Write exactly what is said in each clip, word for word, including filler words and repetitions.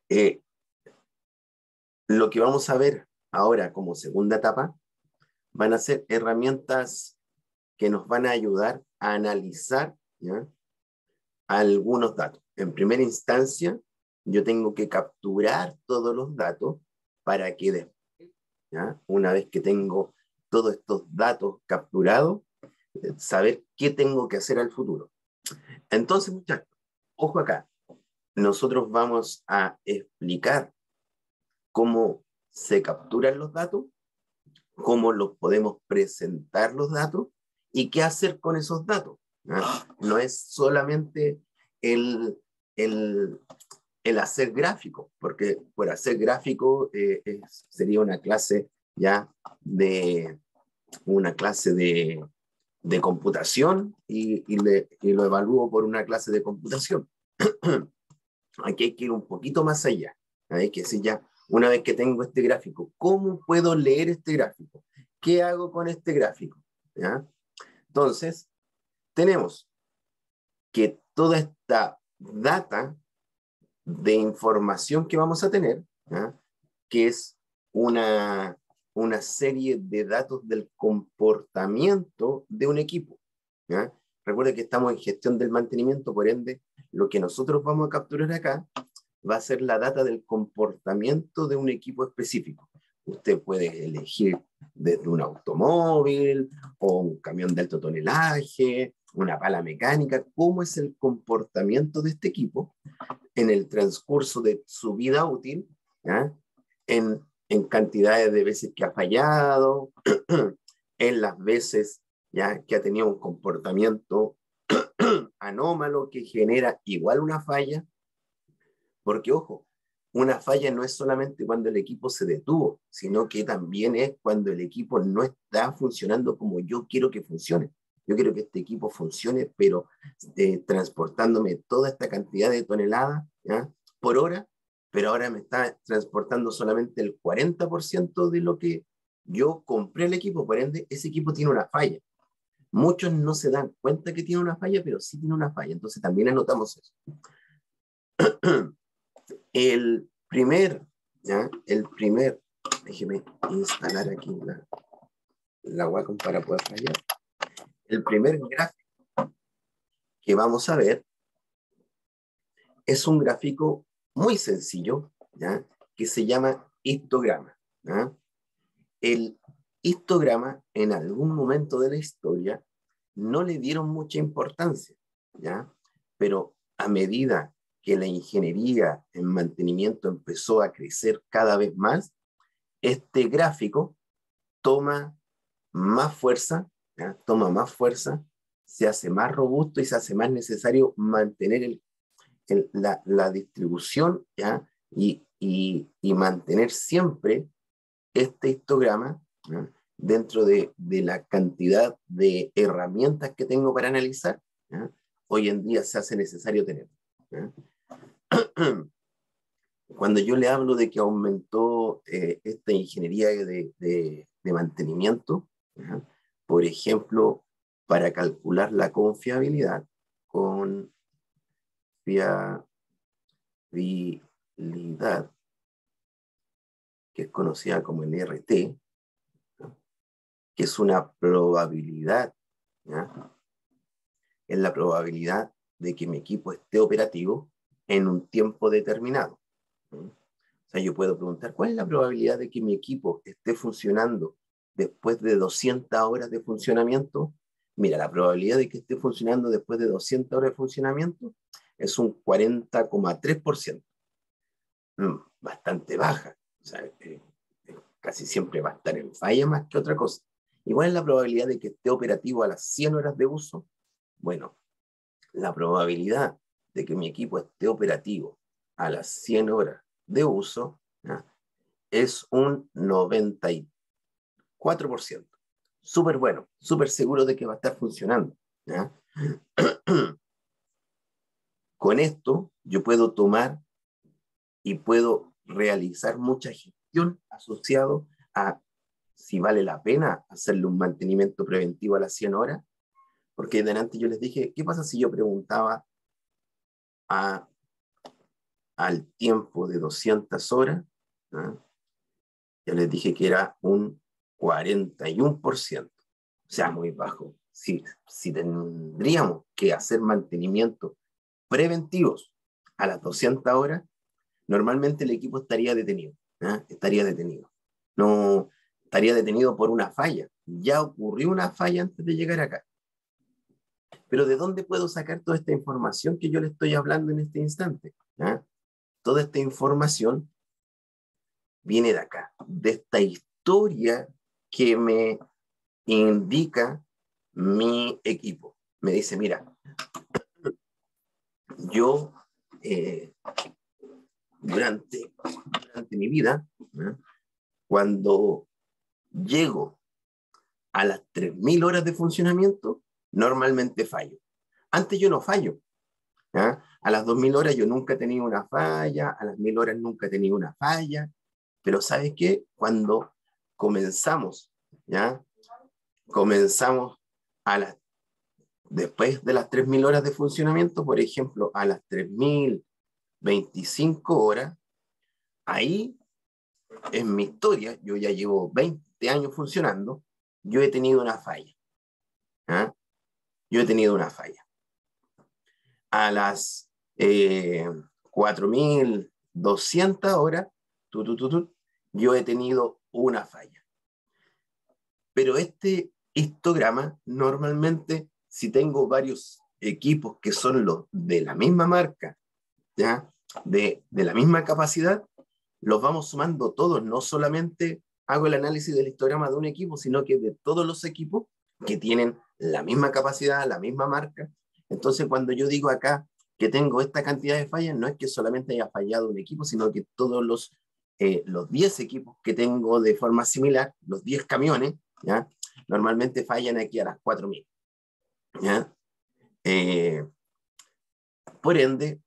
Eh, lo que vamos a ver ahora como segunda etapa van a ser herramientas que nos van a ayudar a analizar, ¿ya?, algunos datos. En primera instancia, yo tengo que capturar todos los datos para que después, ¿ya?, una vez que tengo todos estos datos capturados, saber qué tengo que hacer al futuro. Entonces, muchachos, ojo acá, nosotros vamos a explicar cómo se capturan los datos, cómo los podemos presentar los datos y qué hacer con esos datos, ¿no? No es solamente el, el, el hacer gráfico, porque por hacer gráfico eh, es, sería una clase ya de una clase de, de computación y, y, le, y lo evalúo por una clase de computación. Aquí hay que ir un poquito más allá. Hay que decir ya, una vez que tengo este gráfico, ¿cómo puedo leer este gráfico? ¿Qué hago con este gráfico? ¿Ya? Entonces, tenemos que toda esta data de información que vamos a tener, ¿ya?, que es una, una serie de datos del comportamiento de un equipo, ¿ya? Recuerda que estamos en gestión del mantenimiento, por ende, lo que nosotros vamos a capturar acá va a ser la data del comportamiento de un equipo específico. Usted puede elegir desde un automóvil o un camión de alto tonelaje, una pala mecánica, cómo es el comportamiento de este equipo en el transcurso de su vida útil, ¿ya?, en, en cantidades de veces que ha fallado, en las veces, ¿ya?, que ha tenido un comportamiento anómalo que genera igual una falla, porque ojo, una falla no es solamente cuando el equipo se detuvo, sino que también es cuando el equipo no está funcionando como yo quiero que funcione. Yo quiero que este equipo funcione, pero eh, transportándome toda esta cantidad de toneladas, ¿ya?, por hora, pero ahora me está transportando solamente el cuarenta por ciento de lo que yo compré el equipo, por ende, ese equipo tiene una falla. Muchos no se dan cuenta que tiene una falla, pero sí tiene una falla, entonces también anotamos eso. El primer, ¿ya?, el primer, déjeme instalar aquí la, la Wacom para poder fallar. El primer gráfico que vamos a ver es un gráfico muy sencillo, ¿ya?, que se llama histograma, ¿ya? El histograma en algún momento de la historia no le dieron mucha importancia, ¿ya?, pero a medida que la ingeniería en mantenimiento empezó a crecer cada vez más, este gráfico toma más fuerza, ¿ya?, toma más fuerza, se hace más robusto y se hace más necesario mantener el, el, la, la distribución, ¿ya?, y, y, y mantener siempre este histograma, ¿ya?, dentro de, de la cantidad de herramientas que tengo para analizar, ¿ya?, hoy en día se hace necesario tener, ¿ya? Cuando yo le hablo de que aumentó eh, esta ingeniería de, de, de mantenimiento, ¿ya?, por ejemplo, para calcular la confiabilidad, confiabilidad, que es conocida como el R T, ¿no?, que es una probabilidad, ¿ya?, es la probabilidad de que mi equipo esté operativo en un tiempo determinado, ¿no? O sea, yo puedo preguntar, ¿cuál es la probabilidad de que mi equipo esté funcionando después de doscientas horas de funcionamiento? Mira, la probabilidad de que esté funcionando después de doscientas horas de funcionamiento es un cuarenta coma tres por ciento. Mm, bastante baja. O sea, eh, eh, casi siempre va a estar en falla más que otra cosa. ¿Igual es la probabilidad de que esté operativo a las cien horas de uso? Bueno, la probabilidad de que mi equipo esté operativo a las cien horas de uso, ¿ya?, es un noventa y cuatro por ciento. Súper bueno, súper seguro de que va a estar funcionando, ¿ya? Con esto yo puedo tomar y puedo realizar mucha gestión asociado a si vale la pena hacerle un mantenimiento preventivo a las cien horas, porque delante yo les dije, ¿qué pasa si yo preguntaba a, al tiempo de doscientas horas, ¿ah? Ya les dije que era un cuarenta y uno por ciento, o sea, muy bajo. Si, si tendríamos que hacer mantenimiento preventivos a las doscientas horas, normalmente el equipo estaría detenido, ¿ah? Estaría detenido. No estaría detenido por una falla. Ya ocurrió una falla antes de llegar acá. Pero ¿de dónde puedo sacar toda esta información que yo le estoy hablando en este instante? ¿Ah? Toda esta información viene de acá, de esta historia que me indica mi equipo. Me dice, mira, yo eh, durante, durante mi vida, ¿eh? Cuando llego a las tres mil horas de funcionamiento, normalmente fallo. Antes yo no fallo. ¿eh? A las dos mil horas yo nunca he tenido una falla, a las mil horas nunca he tenido una falla, pero ¿sabes qué? Cuando comenzamos, ¿ya? Comenzamos a las, después de las tres mil horas de funcionamiento, por ejemplo, a las tres mil veinticinco horas, ahí en mi historia, yo ya llevo veinte años funcionando, yo he tenido una falla. ¿eh? Yo he tenido una falla. A las eh, cuatro mil doscientas horas, tu, tu, tu, tu, yo he tenido una falla. Pero este histograma, normalmente, si tengo varios equipos que son los de la misma marca, ¿ya? De, de la misma capacidad, los vamos sumando todos. No solamente hago el análisis del histograma de un equipo, sino que de todos los equipos que tienen la misma capacidad, la misma marca. Entonces, cuando yo digo acá que tengo esta cantidad de fallas, no es que solamente haya fallado un equipo, sino que todos los, eh, los diez equipos que tengo de forma similar, los diez camiones, ¿ya? Normalmente fallan aquí a las cuatro mil. ¿Ya? Eh, por ende,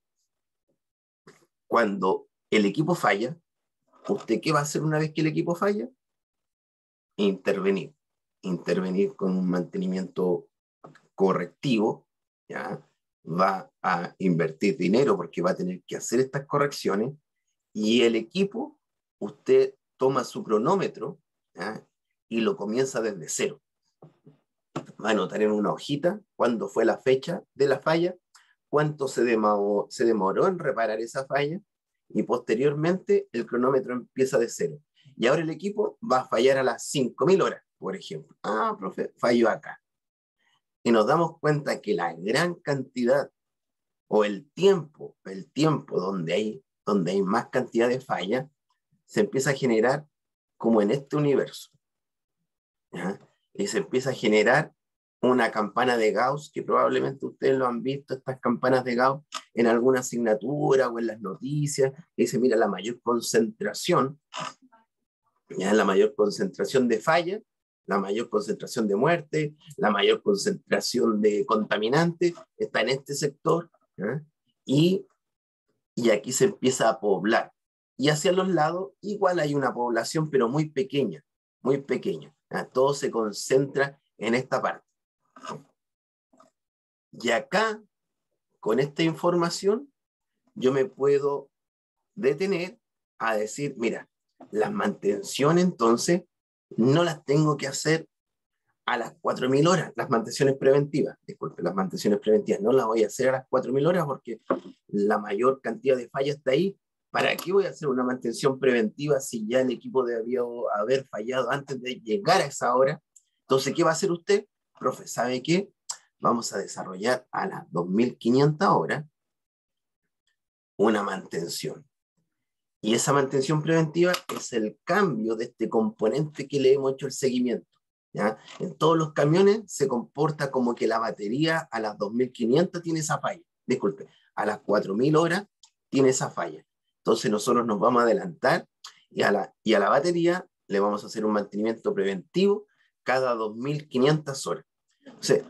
cuando el equipo falla, ¿usted qué va a hacer una vez que el equipo falla? Intervenir. Intervenir con un mantenimiento correctivo, ¿ya? Va a invertir dinero porque va a tener que hacer estas correcciones y el equipo, usted toma su cronómetro, ¿ya? Y lo comienza desde cero. Va a anotar en una hojita cuándo fue la fecha de la falla, cuánto se demoró, se demoró en reparar esa falla y posteriormente el cronómetro empieza de cero. Y ahora el equipo va a fallar a las cinco mil horas, por ejemplo. Ah, profe, falló acá. Y nos damos cuenta que la gran cantidad o el tiempo, el tiempo donde hay, donde hay más cantidad de fallas, se empieza a generar como en este universo. ¿Ya? Y se empieza a generar una campana de Gauss, que probablemente ustedes lo han visto, estas campanas de Gauss en alguna asignatura o en las noticias, que dice, mira, la mayor concentración, ya la mayor concentración de fallas, la mayor concentración de muerte, la mayor concentración de contaminantes, está en este sector, ¿ya? y, y aquí se empieza a poblar. Y hacia los lados igual hay una población, pero muy pequeña, muy pequeña. ¿ya? Todo se concentra en esta parte. Y acá, con esta información, yo me puedo detener a decir, mira, las mantenciones entonces no las tengo que hacer a las cuatro mil horas, las mantenciones preventivas, disculpe, las mantenciones preventivas no las voy a hacer a las cuatro mil horas porque la mayor cantidad de fallas está ahí. ¿Para qué voy a hacer una mantención preventiva si ya el equipo debió haber fallado antes de llegar a esa hora? Entonces, ¿qué va a hacer usted? Profe, ¿sabe qué? Vamos a desarrollar a las dos mil quinientas horas una mantención. Y esa mantención preventiva es el cambio de este componente que le hemos hecho el seguimiento. ¿ya? En todos los camiones se comporta como que la batería a las dos mil quinientas tiene esa falla. Disculpe, a las cuatro mil horas tiene esa falla. Entonces nosotros nos vamos a adelantar y a la, y a la batería le vamos a hacer un mantenimiento preventivo cada dos mil quinientas horas. O sea,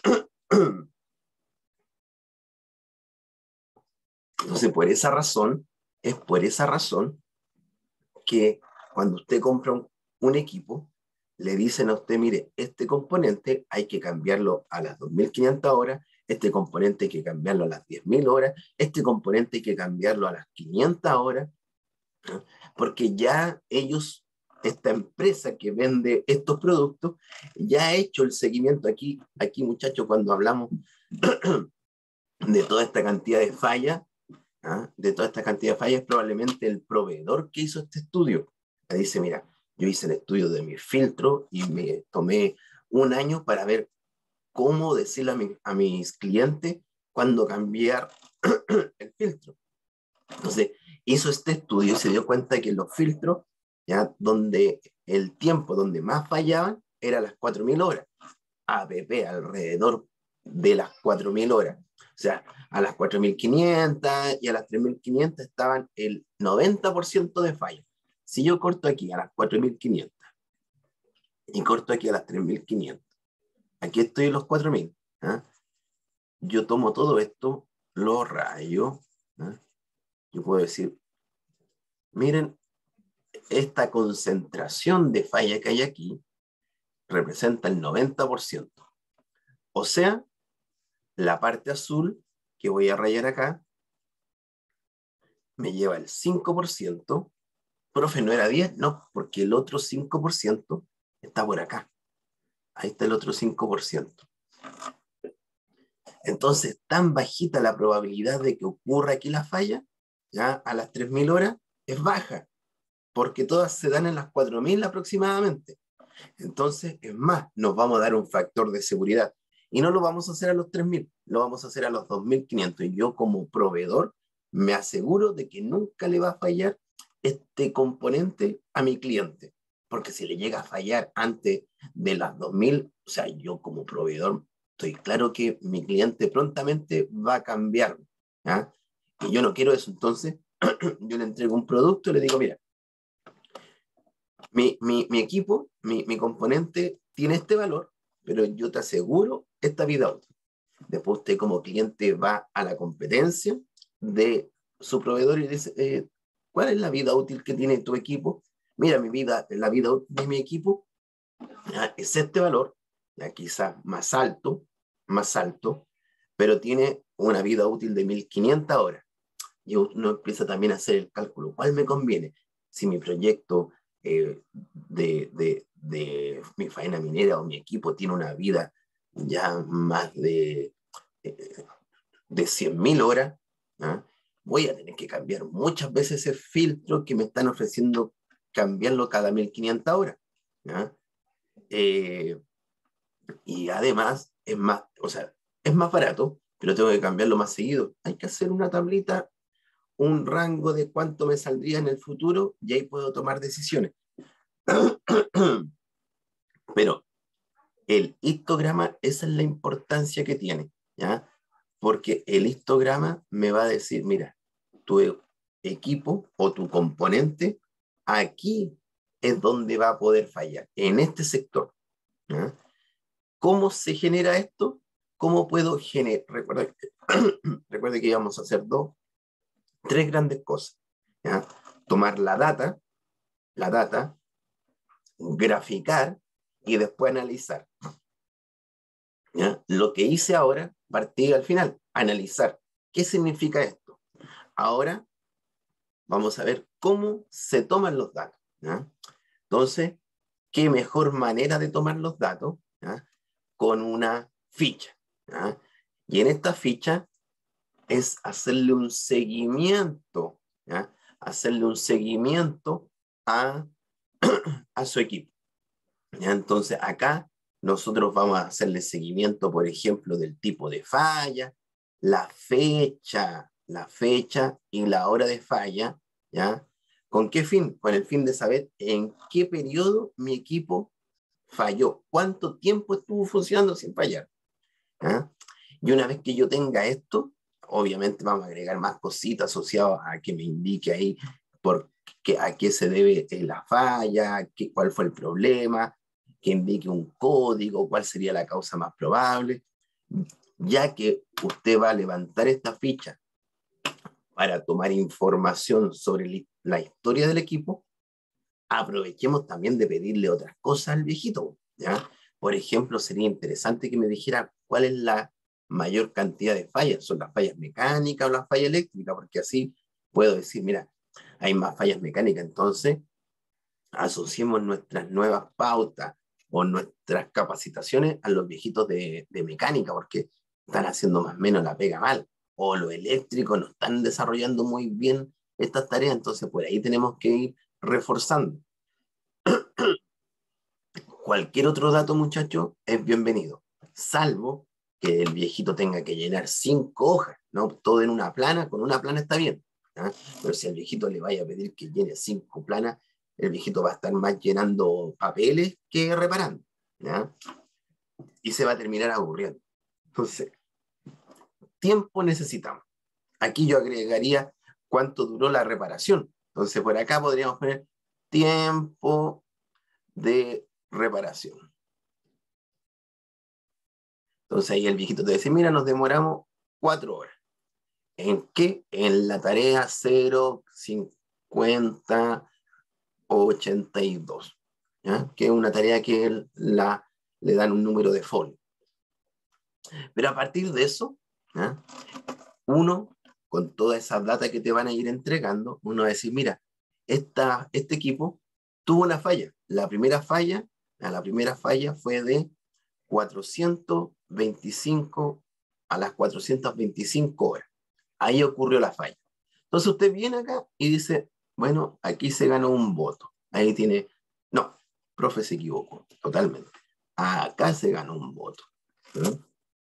entonces, por esa razón, es por esa razón que cuando usted compra un, un equipo, le dicen a usted, mire, este componente hay que cambiarlo a las dos mil quinientas horas este componente hay que cambiarlo a las diez mil horas, este componente hay que cambiarlo a las quinientas horas, ¿no? Porque ya ellos, esta empresa que vende estos productos, ya ha hecho el seguimiento. Aquí, aquí muchachos, cuando hablamos de toda esta cantidad de fallas, ¿ah? de toda esta cantidad de fallas, probablemente el proveedor que hizo este estudio me dice, mira, yo hice el estudio de mi filtro y me tomé un año para ver cómo decirle a, mi, a mis clientes cuándo cambiar el filtro. Entonces, hizo este estudio y se dio cuenta de que los filtros, ya donde el tiempo donde más fallaban era las cuatro mil horas, A P P alrededor de las cuatro mil horas. O sea, a las cuatro mil quinientas y a las tres mil quinientas estaban el noventa por ciento de fallo. Si yo corto aquí a las cuatro mil quinientas y corto aquí a las tres mil quinientas, aquí estoy en los cuatro mil. ¿eh? Yo tomo todo esto, lo rayo. ¿eh? Yo puedo decir, miren, esta concentración de falla que hay aquí representa el noventa por ciento. O sea, la parte azul que voy a rayar acá me lleva el cinco por ciento. Profe, ¿no era diez? No, porque el otro cinco por ciento está por acá. Ahí está el otro cinco por ciento. Entonces, tan bajita la probabilidad de que ocurra aquí la falla, ya a las tres mil horas, es baja, porque todas se dan en las cuatro mil aproximadamente. Entonces, es más, nos vamos a dar un factor de seguridad. Y no lo vamos a hacer a los tres mil, lo vamos a hacer a los dos mil quinientos. Y yo como proveedor me aseguro de que nunca le va a fallar este componente a mi cliente. Porque si le llega a fallar antes de las dos mil, o sea, yo como proveedor estoy claro que mi cliente prontamente va a cambiar. ¿ya? Y yo no quiero eso. Entonces, yo le entrego un producto y le digo, mira, mi, mi, mi equipo, mi, mi componente tiene este valor, pero yo te aseguro esta vida útil. Después usted como cliente va a la competencia de su proveedor y dice, eh, ¿cuál es la vida útil que tiene tu equipo? Mira, mi vida, la vida útil de mi equipo ¿ya? es este valor, ya quizás más alto, más alto, pero tiene una vida útil de mil quinientas horas. Y uno empieza también a hacer el cálculo, ¿cuál me conviene? Si mi proyecto eh, de, de, de mi faena minera o mi equipo tiene una vida ya más de, eh, de cien mil horas, ¿ah? voy a tener que cambiar muchas veces ese filtro que me están ofreciendo cambiarlo cada mil quinientas horas. ¿ah? Eh, y además es más, o sea, es más barato, pero tengo que cambiarlo más seguido. Hay que hacer una tablita, un rango de cuánto me saldría en el futuro y ahí puedo tomar decisiones. Pero el histograma, esa es la importancia que tiene, ¿ya? Porque el histograma me va a decir, mira, tu equipo o tu componente, aquí es donde va a poder fallar, en este sector. ¿ya? ¿Cómo se genera esto? ¿Cómo puedo generar? Recuerda, recuerda que íbamos a hacer dos, tres grandes cosas. ¿ya? Tomar la data, la data, graficar y después analizar. ¿ya? Lo que hice ahora, partí al final, analizar. ¿Qué significa esto? Ahora vamos a ver cómo se toman los datos. ¿ya? Entonces, ¿qué mejor manera de tomar los datos? ¿ya? Con una ficha. ¿ya? Y en esta ficha es hacerle un seguimiento, ¿ya? hacerle un seguimiento a, a su equipo. ¿ya? Entonces, acá nosotros vamos a hacerle seguimiento, por ejemplo, del tipo de falla, la fecha, la fecha y la hora de falla, ¿ya? ¿Con qué fin? Con el fin de saber en qué periodo mi equipo falló, cuánto tiempo estuvo funcionando sin fallar. ¿ya? Y una vez que yo tenga esto, obviamente vamos a agregar más cositas asociadas a que me indique ahí por qué, a qué se debe la falla, qué, cuál fue el problema, que indique un código, cuál sería la causa más probable, ya que usted va a levantar esta ficha para tomar información sobre la historia del equipo, aprovechemos también de pedirle otras cosas al viejito, ¿ya? Por ejemplo, sería interesante que me dijera cuál es la mayor cantidad de fallas, son las fallas mecánicas o las fallas eléctricas, porque así puedo decir, mira, hay más fallas mecánicas, entonces asociemos nuestras nuevas pautas o nuestras capacitaciones a los viejitos de, de mecánica, porque están haciendo más o menos la pega mal, o los eléctricos no están desarrollando muy bien estas tareas, entonces por ahí tenemos que ir reforzando. Cualquier otro dato, muchachos, es bienvenido, salvo que el viejito tenga que llenar cinco hojas, ¿no? Todo en una plana, con una plana está bien, ¿ah? Pero si al viejito le vaya a pedir que llene cinco planas, el viejito va a estar más llenando papeles que reparando, ¿ya? Y se va a terminar aburriendo. Entonces, tiempo necesitamos. Aquí yo agregaría cuánto duró la reparación. Entonces, por acá podríamos poner tiempo de reparación. Entonces ahí el viejito te dice, mira, nos demoramos cuatro horas. ¿En qué? En la tarea cero cincuenta ochenta y dos, ¿ya? Que es una tarea que él la, le dan un número de folio. Pero a partir de eso, ¿ya? Uno, con toda esa data que te van a ir entregando, uno va a decir, mira, esta, este equipo tuvo una falla. La primera falla, la primera falla fue de cuatrocientos veinticinco a las cuatrocientas veinticinco horas. Ahí ocurrió la falla. Entonces usted viene acá y dice, bueno, aquí se ganó un voto. Ahí tiene, no, profe se equivocó, totalmente. Acá se ganó un voto. ¿Sí?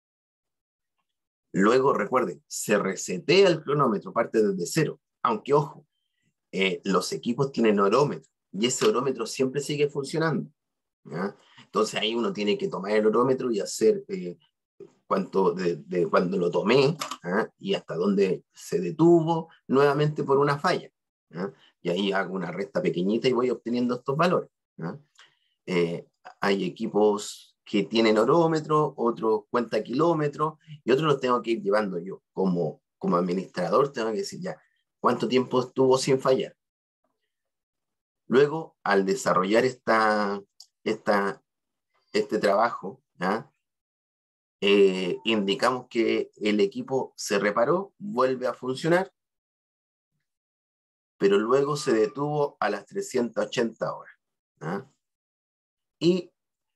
Luego, recuerden, se resetea el cronómetro, parte desde cero. Aunque, ojo, eh, los equipos tienen orómetro y ese orómetro siempre sigue funcionando, ¿ya? Entonces ahí uno tiene que tomar el orómetro y hacer eh, cuánto de, de cuando lo tomé, ¿eh? Y hasta dónde se detuvo nuevamente por una falla, ¿eh? Y ahí hago una resta pequeñita y voy obteniendo estos valores, ¿eh? Eh, hay equipos que tienen orómetro, otros cuenta kilómetros y otros los tengo que ir llevando yo como, como administrador, tengo que decir ya cuánto tiempo estuvo sin fallar. Luego, al desarrollar esta, esta, este trabajo, ¿ya? Eh, indicamos que el equipo se reparó, vuelve a funcionar, pero luego se detuvo a las trescientas ochenta horas, ¿ah? Y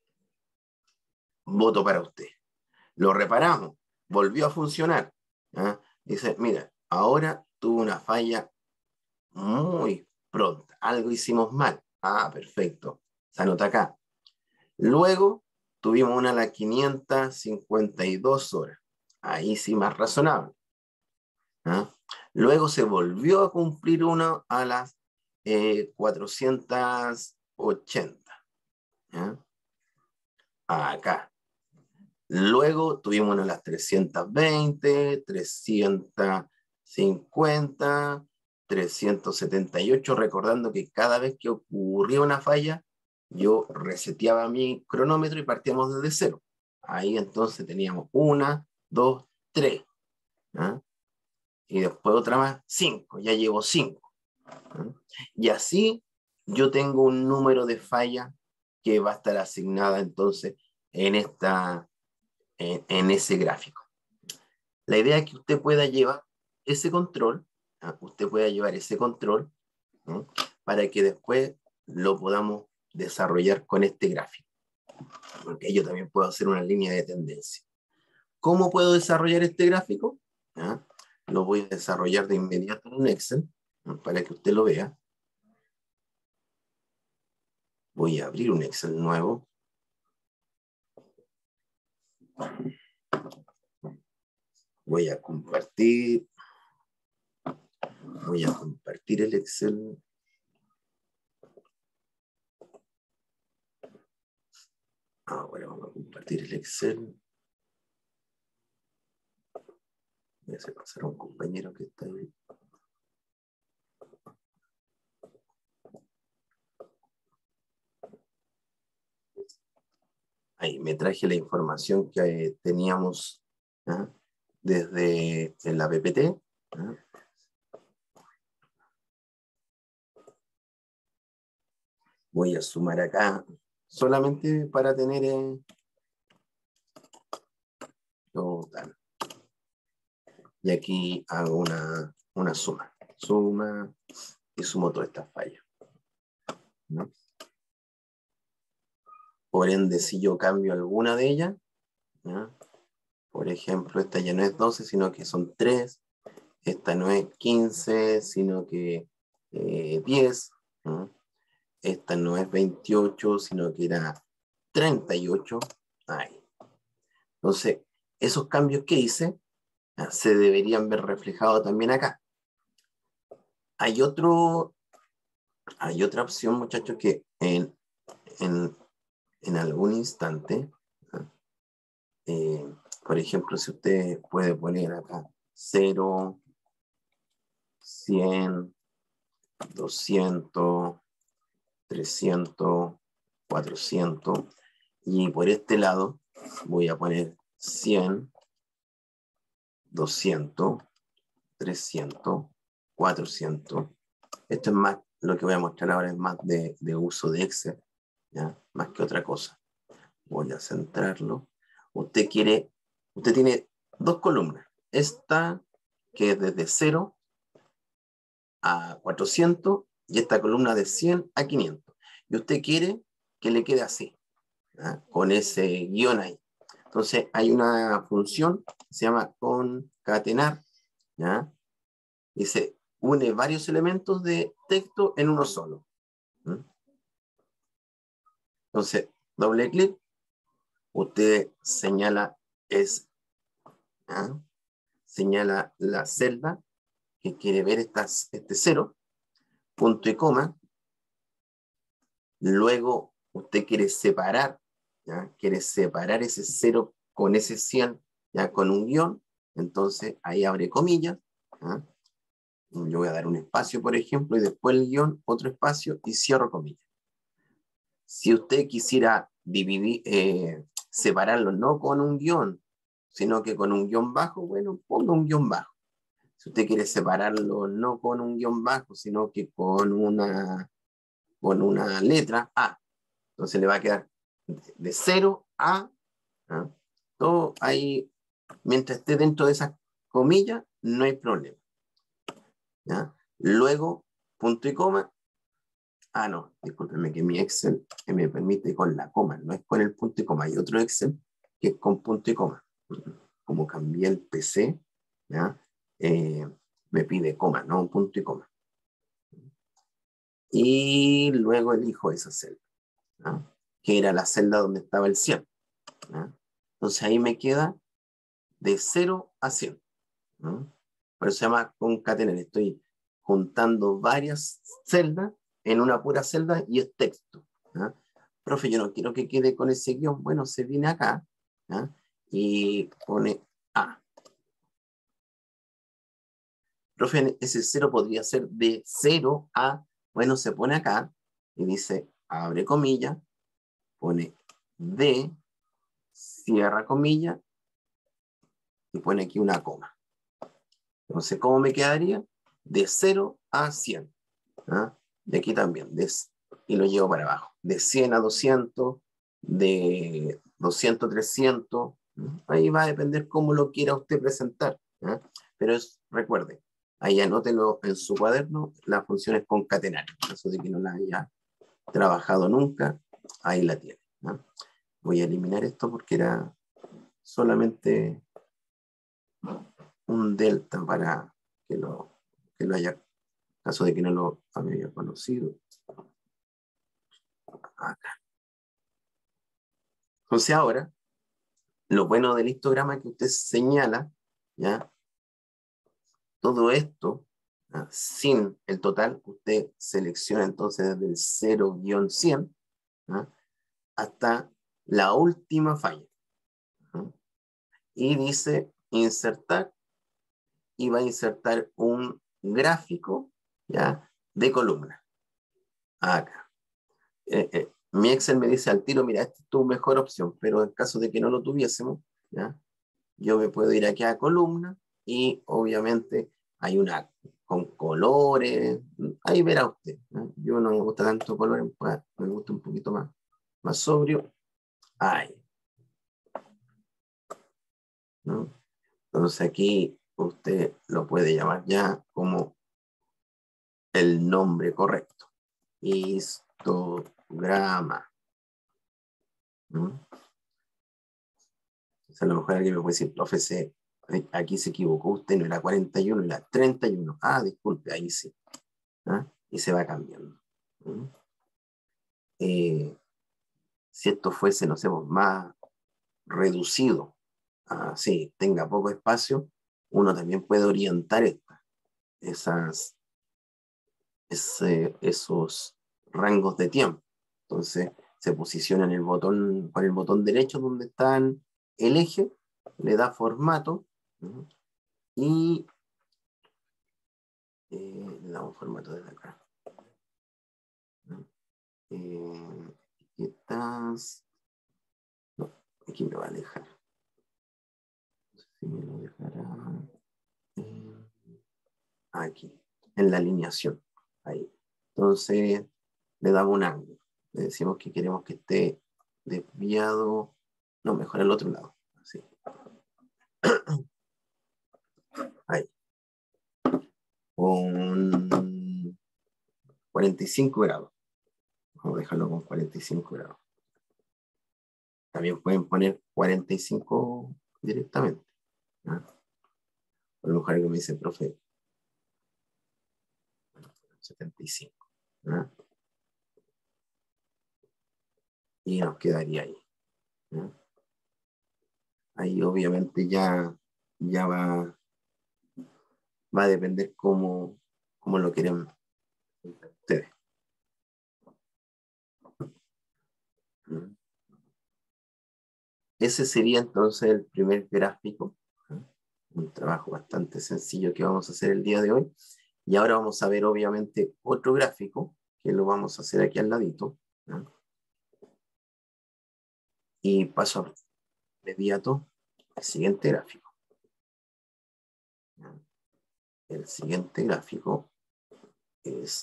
voto para usted. Lo reparamos, volvió a funcionar, ¿ah? Dice, mira, ahora tuvo una falla muy pronta, algo hicimos mal. Ah, perfecto, se anota acá. Luego tuvimos una a las quinientas cincuenta y dos horas, ahí sí más razonable, ¿ah? Luego se volvió a cumplir uno a las eh, cuatrocientas ochenta, ¿ya? Acá. Luego tuvimos uno a las trescientas veinte, trescientos cincuenta, trescientos setenta y ocho, recordando que cada vez que ocurría una falla, yo reseteaba mi cronómetro y partíamos desde cero. Ahí entonces teníamos una, dos, tres, ¿ah? Y después otra más, cinco, ya llevo cinco. ¿No? Y así yo tengo un número de fallas que va a estar asignada entonces en, esta, en, en ese gráfico. La idea es que usted pueda llevar ese control, ¿no? Usted pueda llevar ese control, ¿no? Para que después lo podamos desarrollar con este gráfico. Porque yo también puedo hacer una línea de tendencia. ¿Cómo puedo desarrollar este gráfico? ¿Ah? Lo voy a desarrollar de inmediato en un Excel, ¿no? Para que usted lo vea. Voy a abrir un Excel nuevo. Voy a compartir. Voy a compartir el Excel. Ahora vamos a compartir el Excel. Voy a hacer pasar a un compañero que está ahí. Ahí me traje la información que teníamos, ¿eh? Desde en la P P T. ¿Eh? Voy a sumar acá solamente para tener eh, total. y aquí hago una, una suma. Suma y sumo todas estas fallas, ¿no? Por ende, si yo cambio alguna de ellas, ¿no? Por ejemplo, esta ya no es doce, sino que son tres. Esta no es quince, sino que eh, diez. ¿No? Esta no es veintiocho, sino que era treinta y ocho. Ahí. Entonces, esos cambios que hice ah, se deberían ver reflejados también acá. Hay, otro, hay otra opción, muchachos, que en, en, en algún instante, ¿no? eh, por ejemplo, si usted puede poner acá cero, cien, doscientos, trescientos, cuatrocientos, y por este lado voy a poner cien, doscientos, trescientos, cuatrocientos. Esto es más, lo que voy a mostrar ahora es más de, de uso de Excel, ¿ya? Más que otra cosa. Voy a centrarlo. Usted quiere, usted tiene dos columnas. Esta que es desde cero a cuatrocientos y esta columna de cien a quinientos. Y usted quiere que le quede así, ¿ya? Con ese guión ahí. Entonces hay una función que se llama concatenar, ¿ya? Y se une varios elementos de texto en uno solo. ¿Mm? Entonces, doble clic, usted señala, es, ¿ah? señala la celda que quiere ver estas, este cero, punto y coma. Luego usted quiere separar, ¿ya? Quiere separar ese cero con ese cien, ya con un guión. Entonces ahí abre comillas, ¿ya? Yo voy a dar un espacio, por ejemplo, y después el guión, otro espacio y cierro comillas. Si usted quisiera dividir, eh, separarlo no con un guión, sino que con un guión bajo, bueno, ponga un guión bajo. Si usted quiere separarlo no con un guión bajo, sino que con una, con una letra A, entonces le va a quedar de cero a, ¿ah? Todo ahí, mientras esté dentro de esas comillas, no hay problema, ¿ya? Luego, punto y coma. Ah, no, discúlpeme que mi Excel que me permite con la coma, no es con el punto y coma. Hay otro Excel que es con punto y coma. Como cambié el P C, ¿ya? Eh, me pide coma, no un punto y coma. Y luego elijo esa celda, ¿ya? Que era la celda donde estaba el cien. ¿Ya? Entonces ahí me queda de cero a cien. ¿Ya? Por eso se llama concatenar. Estoy juntando varias celdas en una pura celda y es texto. ¿Ya? Profe, yo no quiero que quede con ese guión. Bueno, se viene acá, ¿ya? Y pone A. Profe, ese cero podría ser de cero a, bueno, se pone acá y dice, abre comilla, pone D, cierra comilla y pone aquí una coma. Entonces, ¿cómo me quedaría? De cero a cien. ¿Ah? Y aquí también, de, y lo llevo para abajo. De cien a doscientos, de doscientos a trescientos. ¿Ah? Ahí va a depender cómo lo quiera usted presentar. ¿Ah? Pero es, recuerde, ahí anótelo en su cuaderno, la función es concatenar. En caso de que no la haya trabajado nunca, ahí la tiene. ¿Ah? Voy a eliminar esto porque era solamente un delta para que lo, que lo haya, en caso de que no lo había conocido. Acá. Entonces ahora, lo bueno del histograma es que usted señala, ¿ya? Todo esto, ¿ya? Sin el total, usted selecciona entonces desde el cero cien, ¿ya? Hasta la última falla, ¿ya? Y dice insertar, y va a insertar un gráfico, ¿ya? De columna. Acá. Eh, eh, mi Excel me dice al tiro, mira, esta es tu mejor opción, pero en caso de que no lo tuviésemos, ¿ya? Yo me puedo ir aquí a columna y obviamente hay una con colores, ahí verá usted, ¿no? Yo no me gusta tanto colores, me gusta un poquito más, más sobrio. Ahí, ¿no? Entonces aquí usted lo puede llamar ya como el nombre correcto. Histograma. ¿Mm? O sea, a lo mejor alguien me puede decir, profe, se, aquí se equivocó usted, no era cuarenta y uno, era treinta y uno. Ah, disculpe, ahí sí. ¿Ah? Y se va cambiando. ¿Mm? Eh, si esto fuese, no sé, más reducido, así, tenga poco espacio, uno también puede orientar esta, esas, ese, esos rangos de tiempo. Entonces, se posiciona en el botón, con el botón derecho donde está el eje, le da formato, ¿no? Y eh, le damos formato desde acá. ¿No? Eh, etiquetas. No, aquí me va a dejar. No sé si me lo dejará. Eh, aquí, en la alineación. Ahí. Entonces, le damos un ángulo. Le decimos que queremos que esté desviado. No, mejor al otro lado. Así. Ahí. Con cuarenta y cinco grados. Vamos a dejarlo con cuarenta y cinco grados. También pueden poner cuarenta y cinco directamente. ¿No? A lo mejor que me dice, profe, setenta y cinco. ¿No? Y nos quedaría ahí. ¿No? Ahí obviamente ya, ya va, va a depender cómo, cómo lo quieren ustedes. ¿No? Ese sería entonces el primer gráfico. ¿No? Un trabajo bastante sencillo que vamos a hacer el día de hoy. Y ahora vamos a ver obviamente otro gráfico, que lo vamos a hacer aquí al ladito. ¿No? Y paso inmediato al siguiente gráfico. ¿No? El siguiente gráfico es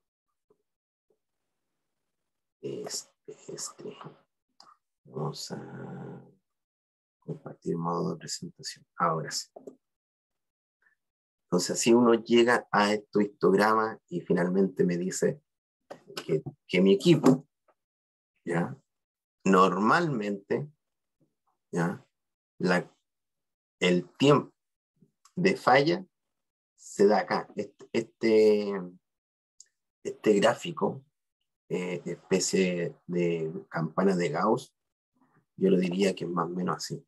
este, este. Vamos a compartir modo de presentación. Ahora sí. Entonces así uno llega a estos histogramas y finalmente me dice que, que mi equipo, ¿ya? Normalmente, ¿ya? La, el tiempo de falla se da acá. Este, este, este gráfico, eh, especie de campana de Gauss, yo lo diría que es más o menos así.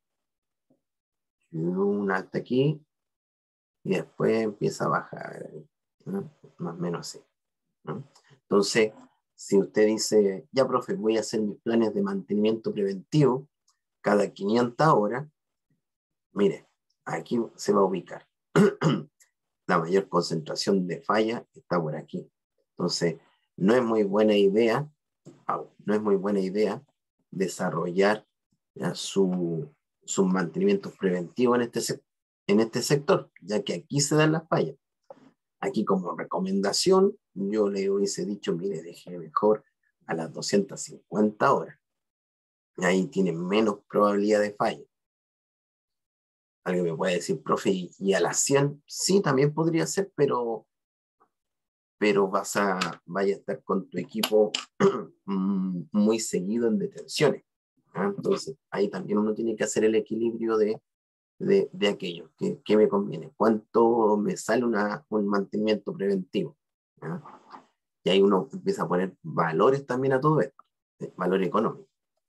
Un alta aquí y después empieza a bajar, ¿no? Más o menos así. ¿No? Entonces, si usted dice, ya profe, voy a hacer mis planes de mantenimiento preventivo cada quinientas horas, mire, aquí se va a ubicar. La mayor concentración de falla está por aquí. Entonces, no es muy buena idea, no es muy buena idea desarrollar ya, su, sus mantenimientos preventivos en este, en este sector, ya que aquí se dan las fallas. Aquí como recomendación, yo le hubiese dicho, mire, deje mejor a las doscientas cincuenta horas. Ahí tiene menos probabilidad de falla. Alguien me puede decir, profe, y a las cien, sí, también podría ser, pero, pero vas a, vaya a estar con tu equipo muy seguido en detenciones. ¿Ah? Entonces, ahí también uno tiene que hacer el equilibrio de, de, de aquello. ¿Qué, ¿Qué me conviene? ¿Cuánto me sale una, un mantenimiento preventivo? ¿Ah? Y ahí uno empieza a poner valores también a todo esto, valor económico.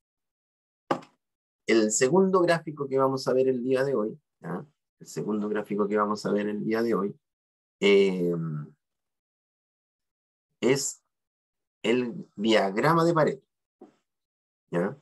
El segundo gráfico que vamos a ver el día de hoy, ¿ya? El segundo gráfico que vamos a ver el día de hoy, eh, es el diagrama de Pareto. ¿Ya?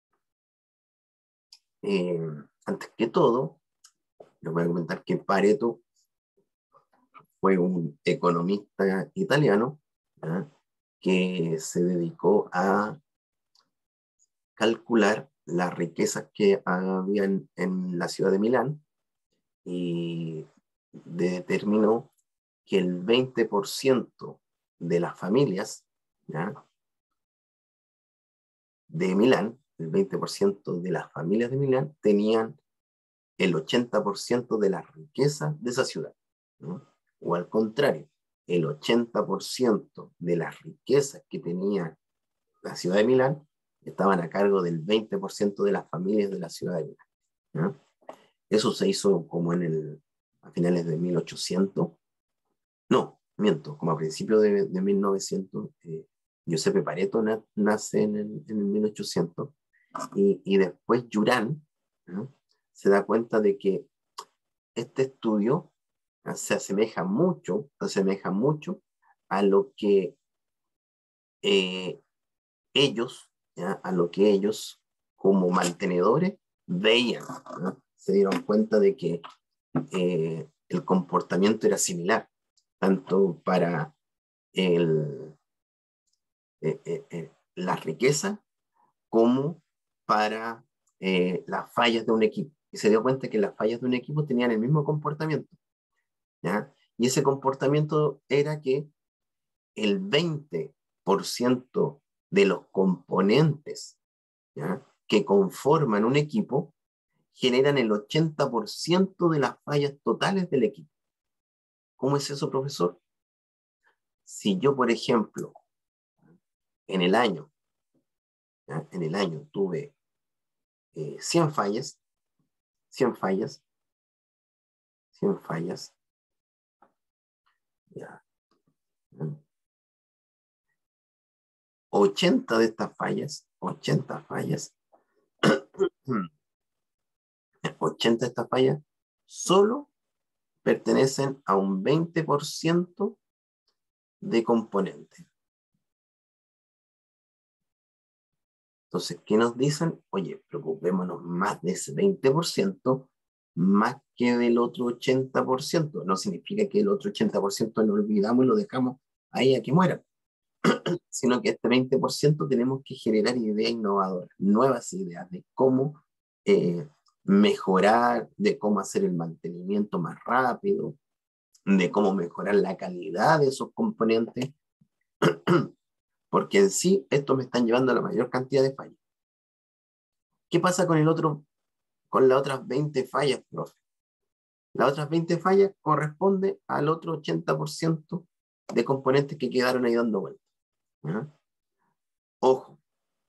Eh, antes que todo, les voy a comentar que Pareto fue un economista italiano, ¿ya? Que se dedicó a calcular las riquezas que habían en la ciudad de Milán y determinó que el veinte por ciento de las familias, ¿ya? De Milán, el veinte por ciento de las familias de Milán tenían el ochenta por ciento de la riqueza de esa ciudad, ¿no? O al contrario, el ochenta por ciento de las riquezas que tenía la ciudad de Milán estaban a cargo del veinte por ciento de las familias de la ciudad de Milán, ¿no? Eso se hizo como en el, a finales de mil ochocientos, no, miento, como a principios de, de mil novecientos, eh, Giuseppe Pareto na, nace en el, en el mil ochocientos, y, y después Juran, ¿no?, se da cuenta de que este estudio se asemeja mucho, asemeja mucho a lo que eh, ellos, ¿ya?, a lo que ellos como mantenedores veían, ¿no? Se dieron cuenta de que eh, el comportamiento era similar, tanto para el, eh, eh, eh, la riqueza como para eh, las fallas de un equipo. Y se dio cuenta que las fallas de un equipo tenían el mismo comportamiento, ¿ya? Y ese comportamiento era que el veinte por ciento de los componentes, ¿ya?, que conforman un equipo generan el ochenta por ciento de las fallas totales del equipo. ¿Cómo es eso, profesor? Si yo, por ejemplo, en el año, ¿ya?, en el año tuve eh, cien fallas, cien fallas, cien fallas, ya, ochenta de estas fallas, ochenta fallas, ochenta de estas fallas solo pertenecen a un veinte por ciento de componentes. Entonces, ¿qué nos dicen? Oye, preocupémonos más de ese veinte por ciento más que del otro ochenta por ciento. No significa que el otro ochenta por ciento lo olvidamos y lo dejamos ahí a que muera, sino que este veinte por ciento tenemos que generar ideas innovadoras, nuevas ideas de cómo eh, mejorar, de cómo hacer el mantenimiento más rápido, de cómo mejorar la calidad de esos componentes, porque en sí estos me están llevando a la mayor cantidad de fallas. ¿Qué pasa con el otro, con las otras veinte fallas, profe? Las otras veinte fallas corresponden al otro ochenta por ciento de componentes que quedaron ahí dando vueltas, ¿ya? Ojo,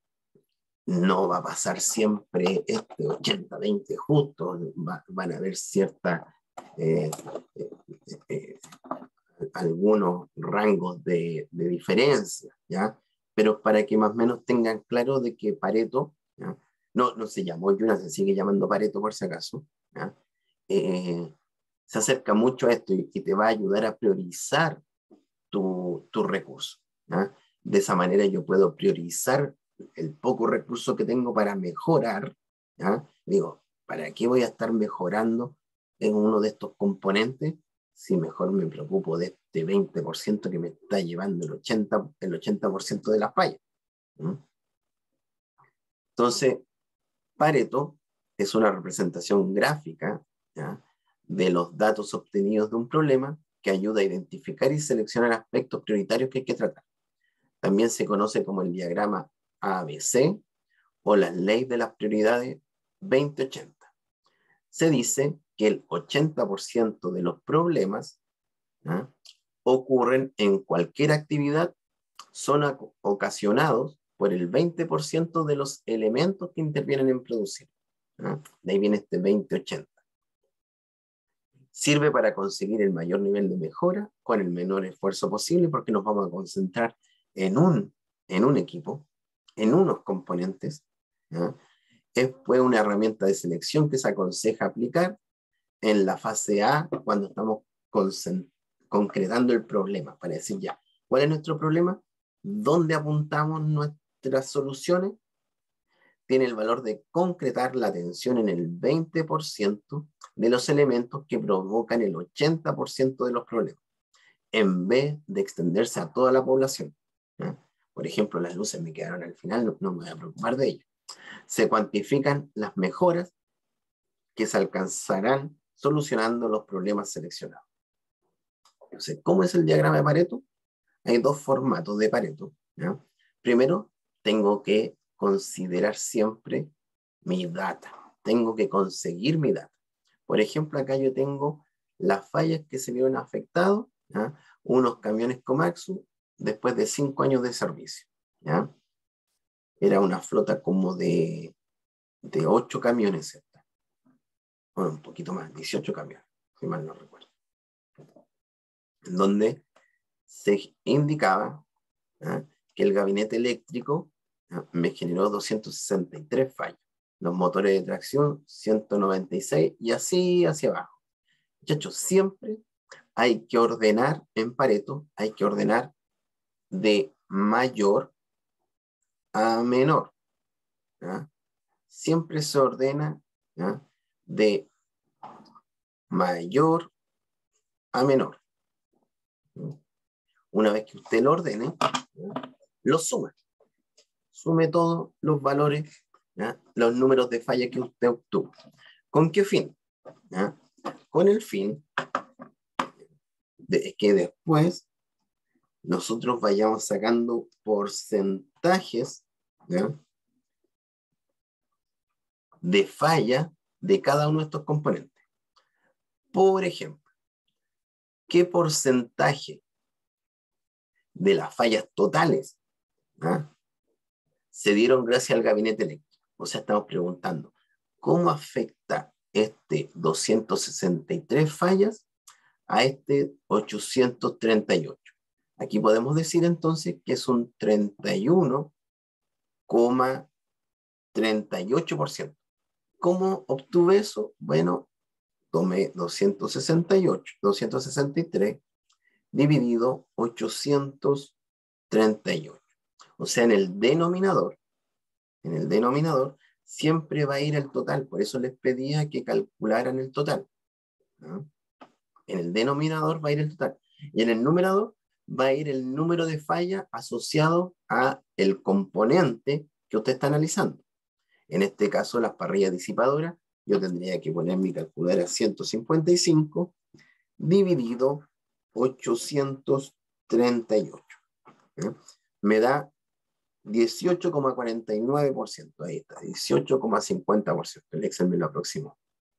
no va a pasar siempre este ochenta veinte justo, va, van a haber ciertas eh, eh, eh, algunos rangos de, de diferencia, ¿ya? Pero para que más o menos tengan claro de que Pareto, ¿ya?, no, no se llamó Yuna, se sigue llamando Pareto por si acaso, ¿ya? Eh, se acerca mucho a esto y, y te va a ayudar a priorizar tu, tu recurso, ¿ya? De esa manera yo puedo priorizar el poco recurso que tengo para mejorar, ¿ya? Digo, ¿para qué voy a estar mejorando en uno de estos componentes si mejor me preocupo de este veinte por ciento que me está llevando el ochenta por ciento, el ochenta por ciento de las fallas? ¿Mm? Entonces, Pareto es una representación gráfica, ¿ya?, de los datos obtenidos de un problema que ayuda a identificar y seleccionar aspectos prioritarios que hay que tratar. También se conoce como el diagrama A B C o la ley de las prioridades veinte ochenta. Se dice que el ochenta por ciento de los problemas, ¿ya?, ocurren en cualquier actividad, son ocasionados por el veinte por ciento de los elementos que intervienen en producir, ¿ya? De ahí viene este veinte ochenta. Sirve para conseguir el mayor nivel de mejora con el menor esfuerzo posible, porque nos vamos a concentrar en un, en un equipo, en unos componentes, ¿ya? Es pues una herramienta de selección que se aconseja aplicar en la fase A cuando estamos concretando el problema, para decir ya, ¿cuál es nuestro problema? ¿Dónde apuntamos nuestras soluciones? Tiene el valor de concretar la atención en el veinte por ciento de los elementos que provocan el ochenta por ciento de los problemas, en vez de extenderse a toda la población, ¿ya? Por ejemplo, las luces me quedaron al final, no, no me voy a preocupar de ello. Se cuantifican las mejoras que se alcanzarán solucionando los problemas seleccionados. Entonces, ¿cómo es el diagrama de Pareto? Hay dos formatos de Pareto, ¿ya? Primero, tengo que considerar siempre mi data. Tengo que conseguir mi data. Por ejemplo, acá yo tengo las fallas que se vieron afectadas, ¿ya? Unos camiones Komatsu después de cinco años de servicio, ¿ya? Era una flota como de, de ocho camiones, esta. Bueno, un poquito más, dieciocho camiones, si mal no recuerdo. En donde se indicaba, ¿ya? Que el gabinete eléctrico, ¿ya? Me generó doscientas sesenta y tres fallas. Los motores de tracción, ciento noventa y seis, y así hacia abajo. Muchachos, siempre hay que ordenar en Pareto, hay que ordenar de mayor a menor, ¿ya? Siempre se ordena, ¿ya? De mayor a menor. Una vez que usted lo ordene, ¿ya? Lo suma. Sume todos los valores, ¿ya? Los números de falla que usted obtuvo. ¿Con qué fin? ¿Ya? Con el fin de que después nosotros vayamos sacando porcentajes, ¿ya? De falla de cada uno de estos componentes. Por ejemplo, ¿qué porcentaje de las fallas totales, ¿ah? se dieron gracias al gabinete eléctrico? O sea, estamos preguntando, ¿cómo afecta este doscientas sesenta y tres fallas a este ochocientos treinta y ocho? Aquí podemos decir entonces que es un treinta y uno coma treinta y ocho por ciento. ¿Cómo obtuve eso? Bueno, tomé doscientos sesenta y ocho, doscientos sesenta y tres dividido ochocientos treinta y ocho. O sea, en el denominador, en el denominador siempre va a ir el total. Por eso les pedía que calcularan el total, ¿no? En el denominador va a ir el total. Y en el numerador va a ir el número de falla asociado a el componente que usted está analizando. En este caso, las parrillas disipadoras, yo tendría que poner mi calculadora ciento cincuenta y cinco dividido ochocientos treinta y ocho. ¿Eh? Me da dieciocho coma cuarenta y nueve por ciento. Ahí está, dieciocho coma cincuenta por ciento. El Excel me lo aproximó.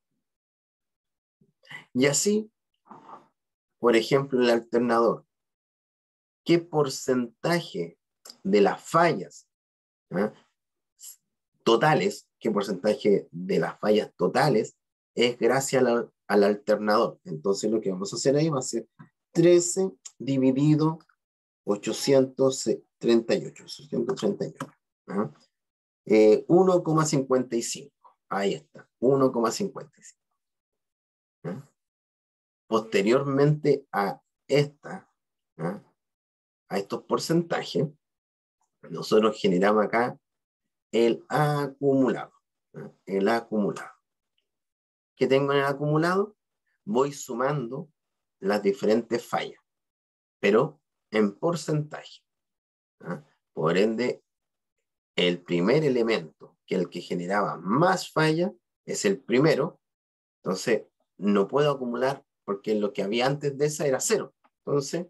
Y así, por ejemplo, el alternador. ¿Qué porcentaje de las fallas, ¿eh? totales, qué porcentaje de las fallas totales es gracias al, al alternador? Entonces lo que vamos a hacer ahí va a ser trece dividido ochocientos treinta y ocho. ochocientos treinta y ocho. ¿Ah? Eh, uno coma cincuenta y cinco. Ahí está, uno coma cincuenta y cinco. ¿Ah? Posteriormente a esta, ¿ah? a estos porcentajes, nosotros generamos acá el acumulado. ¿Ah? El acumulado. ¿Qué tengo en el acumulado? Voy sumando las diferentes fallas, pero en porcentaje. ¿Ah? Por ende, el primer elemento, que es el que generaba más falla, es el primero. Entonces, no puedo acumular porque lo que había antes de esa era cero. Entonces,